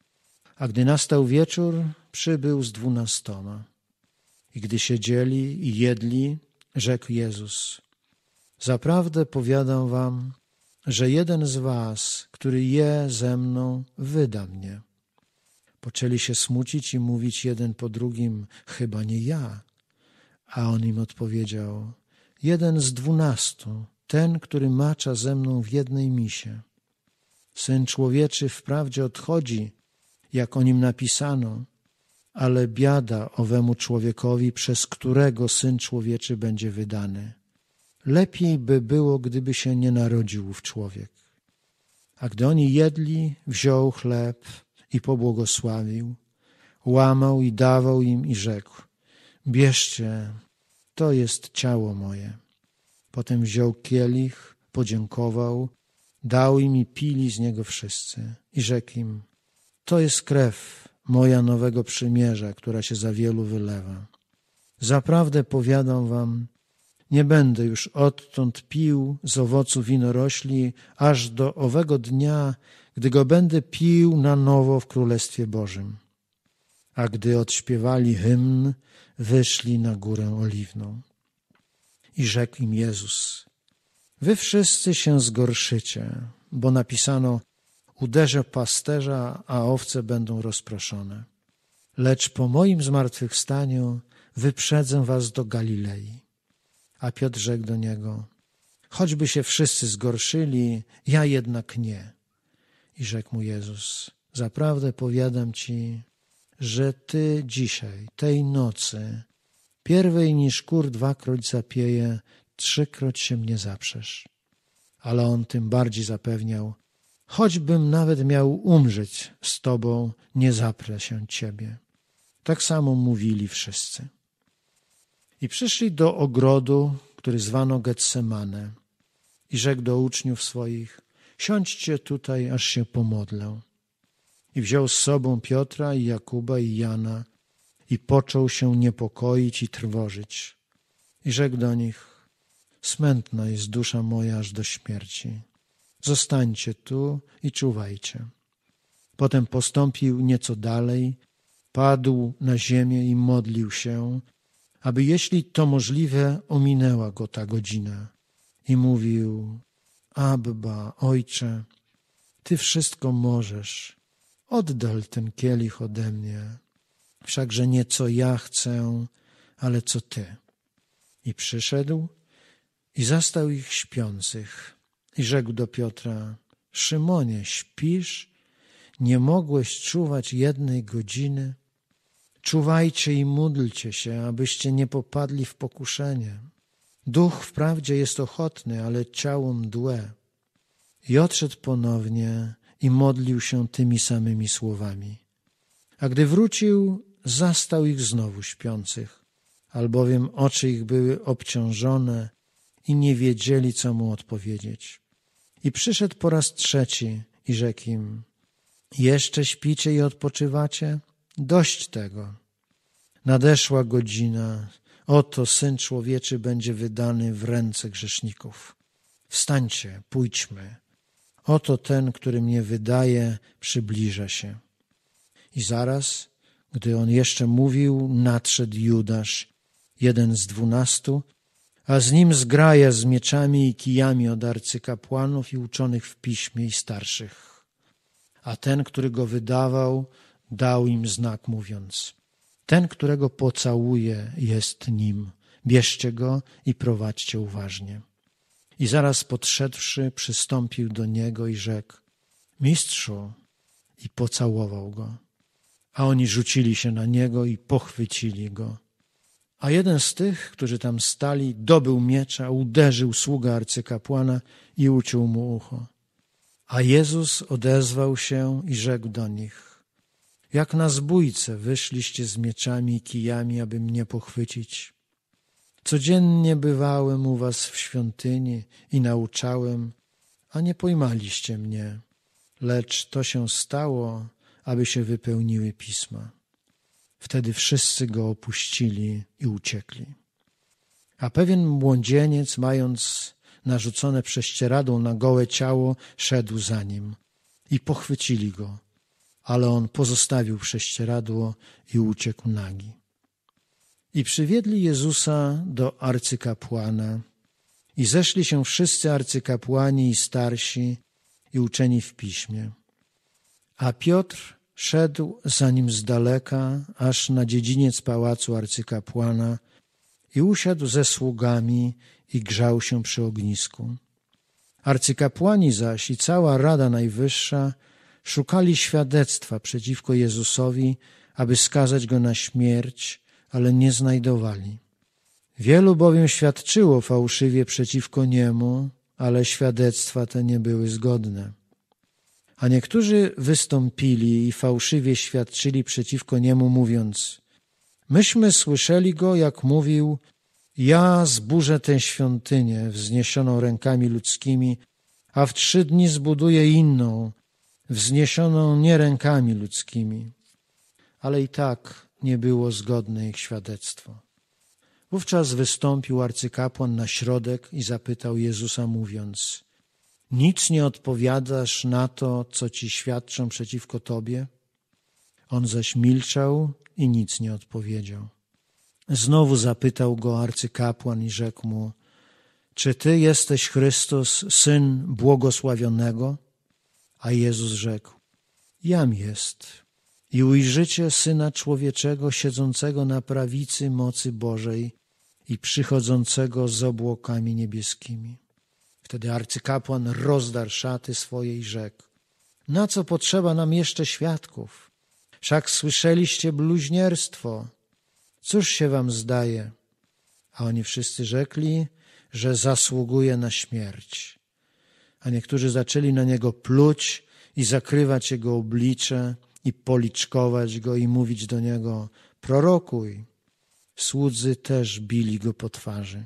A gdy nastał wieczór, przybył z dwunastoma. I gdy siedzieli i jedli, rzekł Jezus: zaprawdę powiadam wam, że jeden z was, który je ze mną, wyda mnie. Poczęli się smucić i mówić jeden po drugim: chyba nie ja. A on im odpowiedział: jeden z dwunastu, ten, który macza ze mną w jednej misie. Syn Człowieczy wprawdzie odchodzi, jak o nim napisano, ale biada owemu człowiekowi, przez którego Syn Człowieczy będzie wydany. Lepiej by było, gdyby się nie narodził ów człowiek. A gdy oni jedli, wziął chleb i pobłogosławił, łamał i dawał im i rzekł: bierzcie, to jest ciało moje. Potem wziął kielich, podziękował, dał im i pili z niego wszyscy. I rzekł im: to jest krew moja nowego przymierza, która się za wielu wylewa. Zaprawdę powiadam wam, nie będę już odtąd pił z owocu winorośli, aż do owego dnia, gdy go będę pił na nowo w Królestwie Bożym. A gdy odśpiewali hymn, wyszli na górę Oliwną. I rzekł im Jezus: wy wszyscy się zgorszycie, bo napisano: uderzę pasterza, a owce będą rozproszone. Lecz po moim zmartwychwstaniu wyprzedzę was do Galilei. A Piotr rzekł do niego: choćby się wszyscy zgorszyli, ja jednak nie. I rzekł mu Jezus: zaprawdę powiadam ci, że ty dzisiaj, tej nocy, pierwej niż kur dwakroć zapieje, trzykroć się mnie zaprzesz. Ale on tym bardziej zapewniał: choćbym nawet miał umrzeć z tobą, nie zaprę się ciebie. Tak samo mówili wszyscy. I przyszli do ogrodu, który zwano Getsemane, i rzekł do uczniów swoich: siądźcie tutaj, aż się pomodlę. I wziął z sobą Piotra i Jakuba i Jana i począł się niepokoić i trwożyć. I rzekł do nich: smętna jest dusza moja aż do śmierci. Zostańcie tu i czuwajcie. Potem postąpił nieco dalej, padł na ziemię i modlił się, aby jeśli to możliwe, ominęła go ta godzina. I mówił: Abba, Ojcze, Ty wszystko możesz, oddal ten kielich ode mnie, wszakże nie co ja chcę, ale co Ty. I przyszedł i zastał ich śpiących i rzekł do Piotra: Szymonie, śpisz? Nie mogłeś czuwać jednej godziny? Czuwajcie i módlcie się, abyście nie popadli w pokuszenie. Duch wprawdzie jest ochotny, ale ciało mdłe. I odszedł ponownie i modlił się tymi samymi słowami. A gdy wrócił, zastał ich znowu śpiących, albowiem oczy ich były obciążone i nie wiedzieli, co mu odpowiedzieć. I przyszedł po raz trzeci i rzekł im: Jeszcze śpicie i odpoczywacie? Dość tego. Nadeszła godzina, oto Syn Człowieczy będzie wydany w ręce grzeszników. Wstańcie, pójdźmy. Oto ten, który mnie wydaje, przybliża się. I zaraz, gdy on jeszcze mówił, nadszedł Judasz, jeden z dwunastu, a z nim zgraja z mieczami i kijami od arcykapłanów i uczonych w piśmie i starszych. A ten, który go wydawał, dał im znak, mówiąc: Ten, którego pocałuję, jest nim. Bierzcie go i prowadźcie uważnie. I zaraz podszedłszy, przystąpił do niego i rzekł: Mistrzu, i pocałował go. A oni rzucili się na niego i pochwycili go. A jeden z tych, którzy tam stali, dobył miecza, uderzył sługę arcykapłana i uciął mu ucho. A Jezus odezwał się i rzekł do nich: Jak na zbójce wyszliście z mieczami i kijami, aby mnie pochwycić. Codziennie bywałem u was w świątyni i nauczałem, a nie pojmaliście mnie. lecz to się stało, aby się wypełniły pisma. Wtedy wszyscy go opuścili i uciekli. A pewien młodzieniec, mając narzucone prześcieradło na gołe ciało, szedł za nim i pochwycili go, ale on pozostawił prześcieradło i uciekł nagi. I przywiedli Jezusa do arcykapłana i zeszli się wszyscy arcykapłani i starsi i uczeni w piśmie. A Piotr szedł za nim z daleka, aż na dziedziniec pałacu arcykapłana i usiadł ze sługami i grzał się przy ognisku. Arcykapłani zaś i cała Rada Najwyższa szukali świadectwa przeciwko Jezusowi, aby skazać go na śmierć, ale nie znajdowali. Wielu bowiem świadczyło fałszywie przeciwko niemu, ale świadectwa te nie były zgodne. A niektórzy wystąpili i fałszywie świadczyli przeciwko niemu, mówiąc: myśmy słyszeli go, jak mówił: ja zburzę tę świątynię wzniesioną rękami ludzkimi, a w trzy dni zbuduję inną, wzniesioną nie rękami ludzkimi. Ale i tak nie było zgodne ich świadectwo. Wówczas wystąpił arcykapłan na środek i zapytał Jezusa, mówiąc: nic nie odpowiadasz na to, co ci świadczą przeciwko tobie? On zaś milczał i nic nie odpowiedział. Znowu zapytał go arcykapłan i rzekł mu: czy ty jesteś Chrystus, Syn Błogosławionego? A Jezus rzekł: jam jest. I ujrzycie Syna Człowieczego siedzącego na prawicy mocy Bożej i przychodzącego z obłokami niebieskimi. Wtedy arcykapłan rozdarł szaty swoje i rzekł: na co potrzeba nam jeszcze świadków? Wszak słyszeliście bluźnierstwo. Cóż się wam zdaje? A oni wszyscy rzekli, że zasługuje na śmierć. A niektórzy zaczęli na niego pluć i zakrywać jego oblicze i policzkować go i mówić do niego: prorokuj. Słudzy też bili go po twarzy.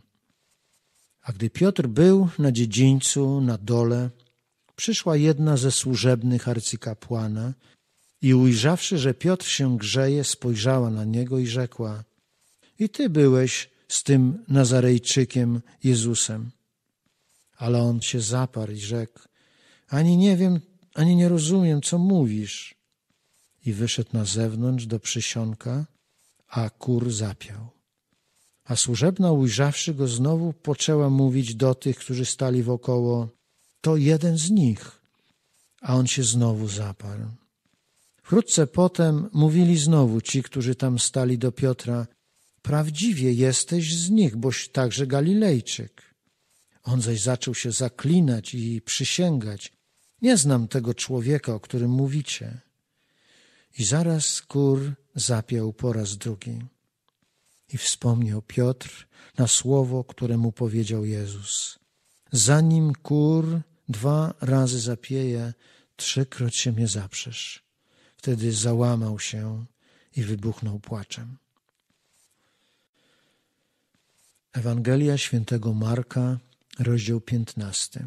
A gdy Piotr był na dziedzińcu, na dole, przyszła jedna ze służebnych arcykapłana i ujrzawszy, że Piotr się grzeje, spojrzała na niego i rzekła: i ty byłeś z tym Nazarejczykiem Jezusem. Ale on się zaparł i rzekł: ani nie wiem, ani nie rozumiem, co mówisz. I wyszedł na zewnątrz do przysionka, a kur zapiał. A służebna, ujrzawszy go znowu, poczęła mówić do tych, którzy stali wokoło: to jeden z nich. A on się znowu zaparł. Wkrótce potem mówili znowu ci, którzy tam stali do Piotra: prawdziwie jesteś z nich, boś także Galilejczyk. On zaś zaczął się zaklinać i przysięgać: nie znam tego człowieka, o którym mówicie. I zaraz kur zapiał po raz drugi. I wspomniał Piotr na słowo, które mu powiedział Jezus: zanim kur dwa razy zapieje, trzykroć się mnie zaprzesz. Wtedy załamał się i wybuchnął płaczem. Ewangelia Świętego Marka, rozdział piętnasty.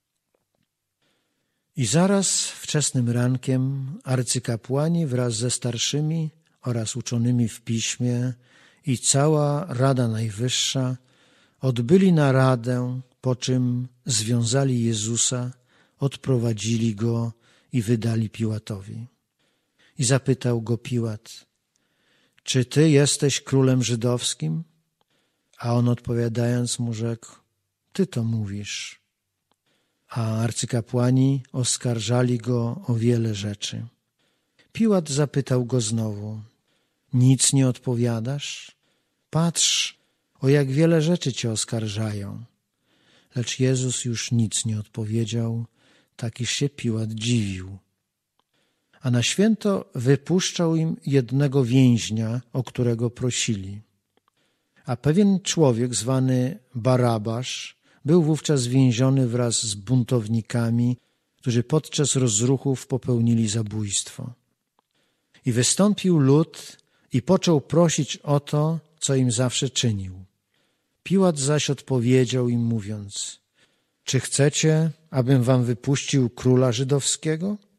I zaraz wczesnym rankiem arcykapłani wraz ze starszymi oraz uczonymi w piśmie i cała Rada Najwyższa odbyli naradę, po czym związali Jezusa, odprowadzili go i wydali Piłatowi. I zapytał go Piłat: czy ty jesteś królem żydowskim? A on odpowiadając mu rzekł: ty to mówisz. A arcykapłani oskarżali go o wiele rzeczy. Piłat zapytał go znowu: nic nie odpowiadasz? Patrz, o jak wiele rzeczy cię oskarżają. Lecz Jezus już nic nie odpowiedział, tak iż się Piłat dziwił. A na święto wypuszczał im jednego więźnia, o którego prosili. A pewien człowiek zwany Barabasz był wówczas więziony wraz z buntownikami, którzy podczas rozruchów popełnili zabójstwo. I wystąpił lud i począł prosić o to, co im zawsze czynił. Piłat zaś odpowiedział im mówiąc: czy chcecie, abym wam wypuścił króla żydowskiego?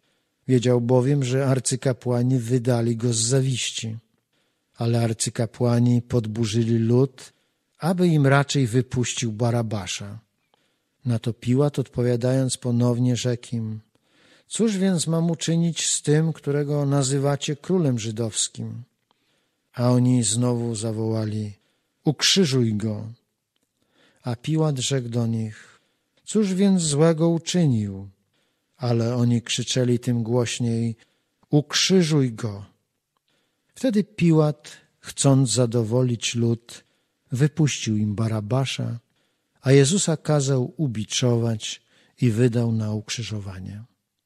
Wiedział bowiem, że arcykapłani wydali go z zawiści. Ale arcykapłani podburzyli lud, aby im raczej wypuścił Barabasza. Na to Piłat, odpowiadając ponownie, rzekł im: cóż więc mam uczynić z tym, którego nazywacie królem żydowskim? A oni znowu zawołali: ukrzyżuj go. A Piłat rzekł do nich: cóż więc złego uczynił? Ale oni krzyczeli tym głośniej: ukrzyżuj go. Wtedy Piłat, chcąc zadowolić lud, wypuścił im Barabasza, a Jezusa kazał ubiczować i wydał na ukrzyżowanie.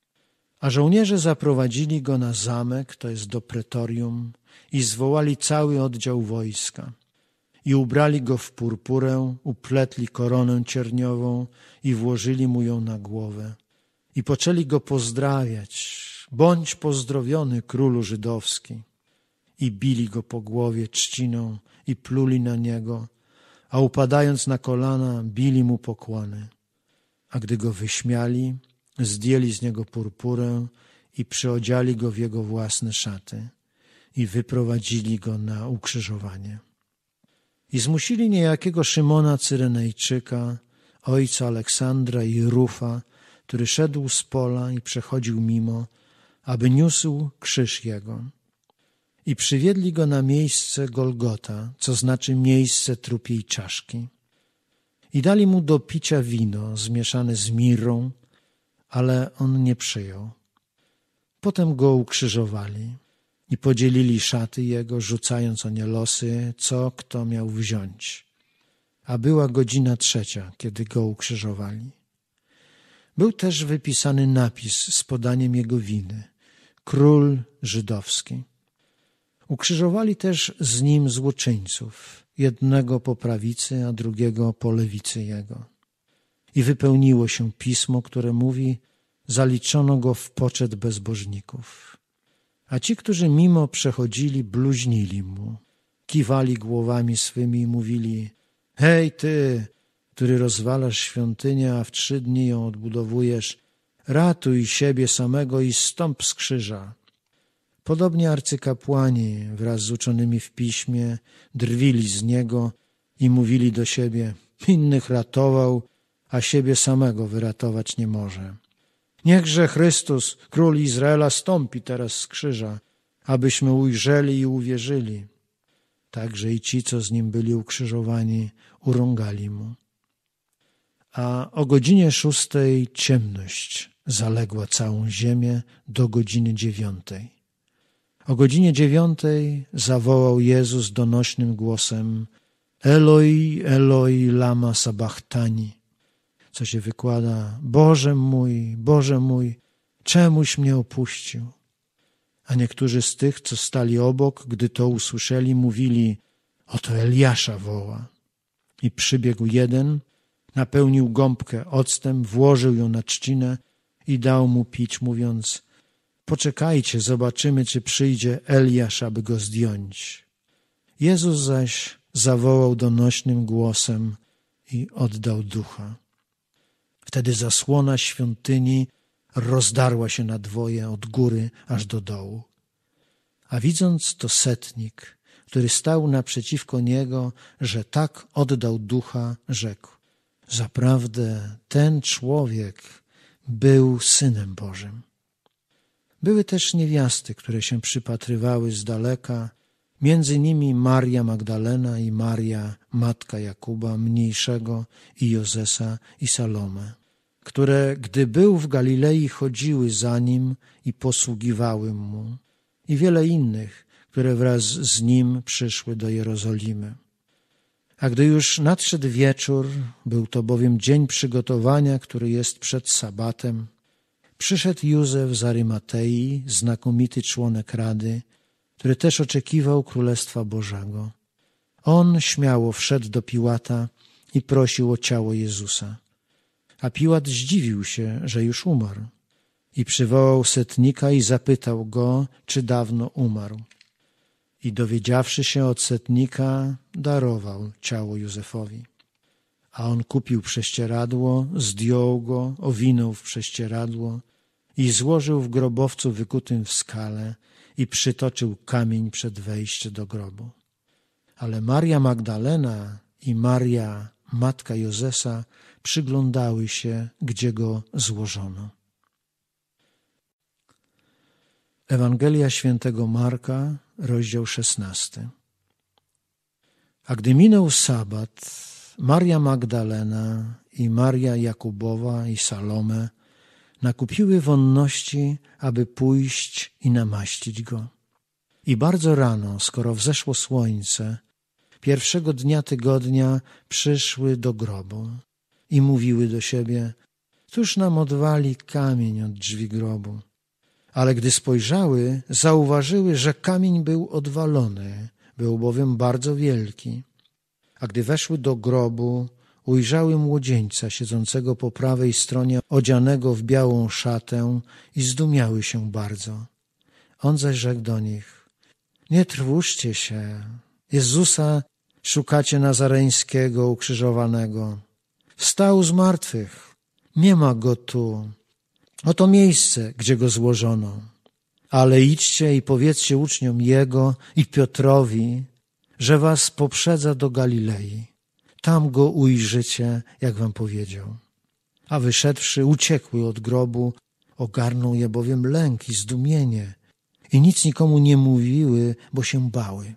A żołnierze zaprowadzili go na zamek, to jest do pretorium, i zwołali cały oddział wojska. I ubrali go w purpurę, upletli koronę cierniową i włożyli mu ją na głowę. I poczęli go pozdrawiać: bądź pozdrowiony, królu żydowski. I bili go po głowie trzciną i pluli na niego, a upadając na kolana, bili mu pokłony. A gdy go wyśmiali, zdjęli z niego purpurę i przyodziali go w jego własne szaty i wyprowadzili go na ukrzyżowanie. I zmusili niejakiego Szymona Cyrenejczyka, ojca Aleksandra i Rufa, który szedł z pola i przechodził mimo, aby niósł krzyż jego. I przywiedli go na miejsce Golgota, co znaczy miejsce trupiej czaszki. I dali mu do picia wino zmieszane z mirrą, ale on nie przyjął. Potem go ukrzyżowali i podzielili szaty jego, rzucając o nie losy, co kto miał wziąć. A była godzina trzecia, kiedy go ukrzyżowali. Był też wypisany napis z podaniem jego winy: Król Żydowski. Ukrzyżowali też z nim złoczyńców, jednego po prawicy, a drugiego po lewicy jego. I wypełniło się pismo, które mówi: zaliczono go w poczet bezbożników. A ci, którzy mimo przechodzili, bluźnili mu, kiwali głowami swymi i mówili: hej ty, który rozwalasz świątynię, a w trzy dni ją odbudowujesz, ratuj siebie samego i zstąp z krzyża. Podobnie arcykapłani wraz z uczonymi w piśmie drwili z niego i mówili do siebie: innych ratował, a siebie samego wyratować nie może. Niechże Chrystus, król Izraela, stąpi teraz z krzyża, abyśmy ujrzeli i uwierzyli. Także i ci, co z nim byli ukrzyżowani, urągali mu. A o godzinie szóstej ciemność zaległa całą ziemię do godziny dziewiątej. O godzinie dziewiątej zawołał Jezus donośnym głosem: Eloi, Eloi, lama sabachthani, co się wykłada: Boże mój, Boże mój, czemuś mnie opuścił? A niektórzy z tych, co stali obok, gdy to usłyszeli, mówili: oto Eliasza woła. I przybiegł jeden, napełnił gąbkę octem, włożył ją na trzcinę i dał mu pić, mówiąc: poczekajcie, zobaczymy, czy przyjdzie Eliasz, aby go zdjąć. Jezus zaś zawołał donośnym głosem i oddał ducha. Wtedy zasłona świątyni rozdarła się na dwoje od góry aż do dołu. A widząc to setnik, który stał naprzeciwko niego, że tak oddał ducha, rzekł: zaprawdę ten człowiek był Synem Bożym. Były też niewiasty, które się przypatrywały z daleka, między nimi Maria Magdalena i Maria, matka Jakuba Mniejszego i Jozesa i Salome, które, gdy był w Galilei, chodziły za nim i posługiwały mu, i wiele innych, które wraz z nim przyszły do Jerozolimy. A gdy już nadszedł wieczór, był to bowiem dzień przygotowania, który jest przed sabatem, przyszedł Józef z Arymatei, znakomity członek Rady, który też oczekiwał Królestwa Bożego. On śmiało wszedł do Piłata i prosił o ciało Jezusa. A Piłat zdziwił się, że już umarł, i przywołał setnika i zapytał go, czy dawno umarł. I dowiedziawszy się od setnika, darował ciało Józefowi. A on kupił prześcieradło, zdjął go, owinął w prześcieradło i złożył w grobowcu wykutym w skale i przytoczył kamień przed wejściem do grobu. Ale Maria Magdalena i Maria, matka Jozesa, przyglądały się, gdzie go złożono. Ewangelia świętego Marka, rozdział szesnasty. A gdy minął sabat, Maria Magdalena i Maria Jakubowa i Salome nakupiły wonności, aby pójść i namaścić go. I bardzo rano, skoro wzeszło słońce, pierwszego dnia tygodnia przyszły do grobu i mówiły do siebie: któż nam odwali kamień od drzwi grobu? Ale gdy spojrzały, zauważyły, że kamień był odwalony, był bowiem bardzo wielki. A gdy weszły do grobu, ujrzały młodzieńca siedzącego po prawej stronie, odzianego w białą szatę, i zdumiały się bardzo. On zaś rzekł do nich: nie trwóżcie się, Jezusa szukacie Nazareńskiego ukrzyżowanego. Wstał z martwych, nie ma go tu. Oto miejsce, gdzie go złożono. Ale idźcie i powiedzcie uczniom Jego i Piotrowi, że was poprzedza do Galilei. Tam go ujrzycie, jak wam powiedział. A wyszedłszy, uciekły od grobu, ogarnął je bowiem lęk i zdumienie i nic nikomu nie mówiły, bo się bały.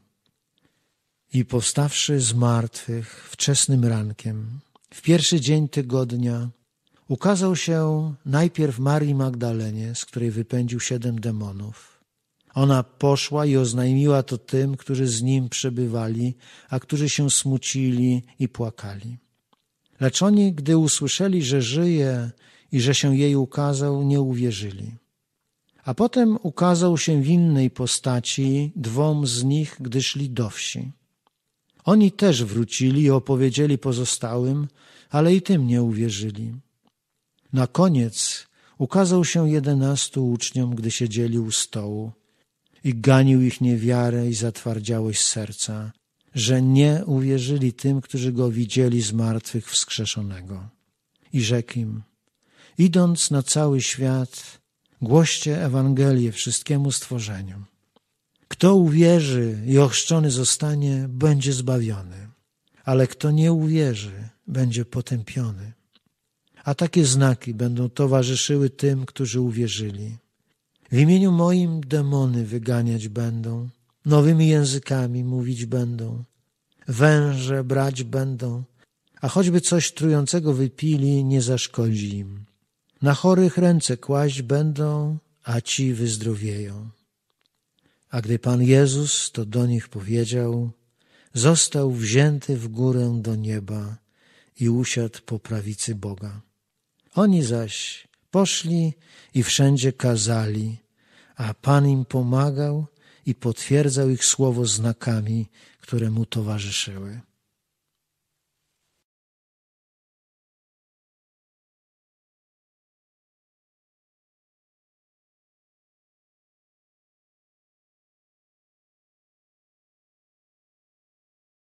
I powstawszy z martwych wczesnym rankiem, w pierwszy dzień tygodnia, ukazał się najpierw Marii Magdalenie, z której wypędził siedem demonów. Ona poszła i oznajmiła to tym, którzy z nim przebywali, a którzy się smucili i płakali. Lecz oni, gdy usłyszeli, że żyje i że się jej ukazał, nie uwierzyli. A potem ukazał się w innej postaci dwom z nich, gdy szli do wsi. Oni też wrócili i opowiedzieli pozostałym, ale i tym nie uwierzyli. Na koniec ukazał się jedenastu uczniom, gdy siedzieli u stołu, i ganił ich niewiarę i zatwardziałość serca, że nie uwierzyli tym, którzy go widzieli z martwych wskrzeszonego. I rzekł im: idąc na cały świat, głoście Ewangelię wszystkiemu stworzeniu. Kto uwierzy i ochrzczony zostanie, będzie zbawiony, ale kto nie uwierzy, będzie potępiony. A takie znaki będą towarzyszyły tym, którzy uwierzyli. W imieniu moim demony wyganiać będą, nowymi językami mówić będą, węże brać będą, a choćby coś trującego wypili, nie zaszkodzi im. Na chorych ręce kłaść będą, a ci wyzdrowieją. A gdy Pan Jezus to do nich powiedział, został wzięty w górę do nieba i usiadł po prawicy Boga. Oni zaś poszli i wszędzie kazali, a Pan im pomagał i potwierdzał ich słowo znakami, które mu towarzyszyły.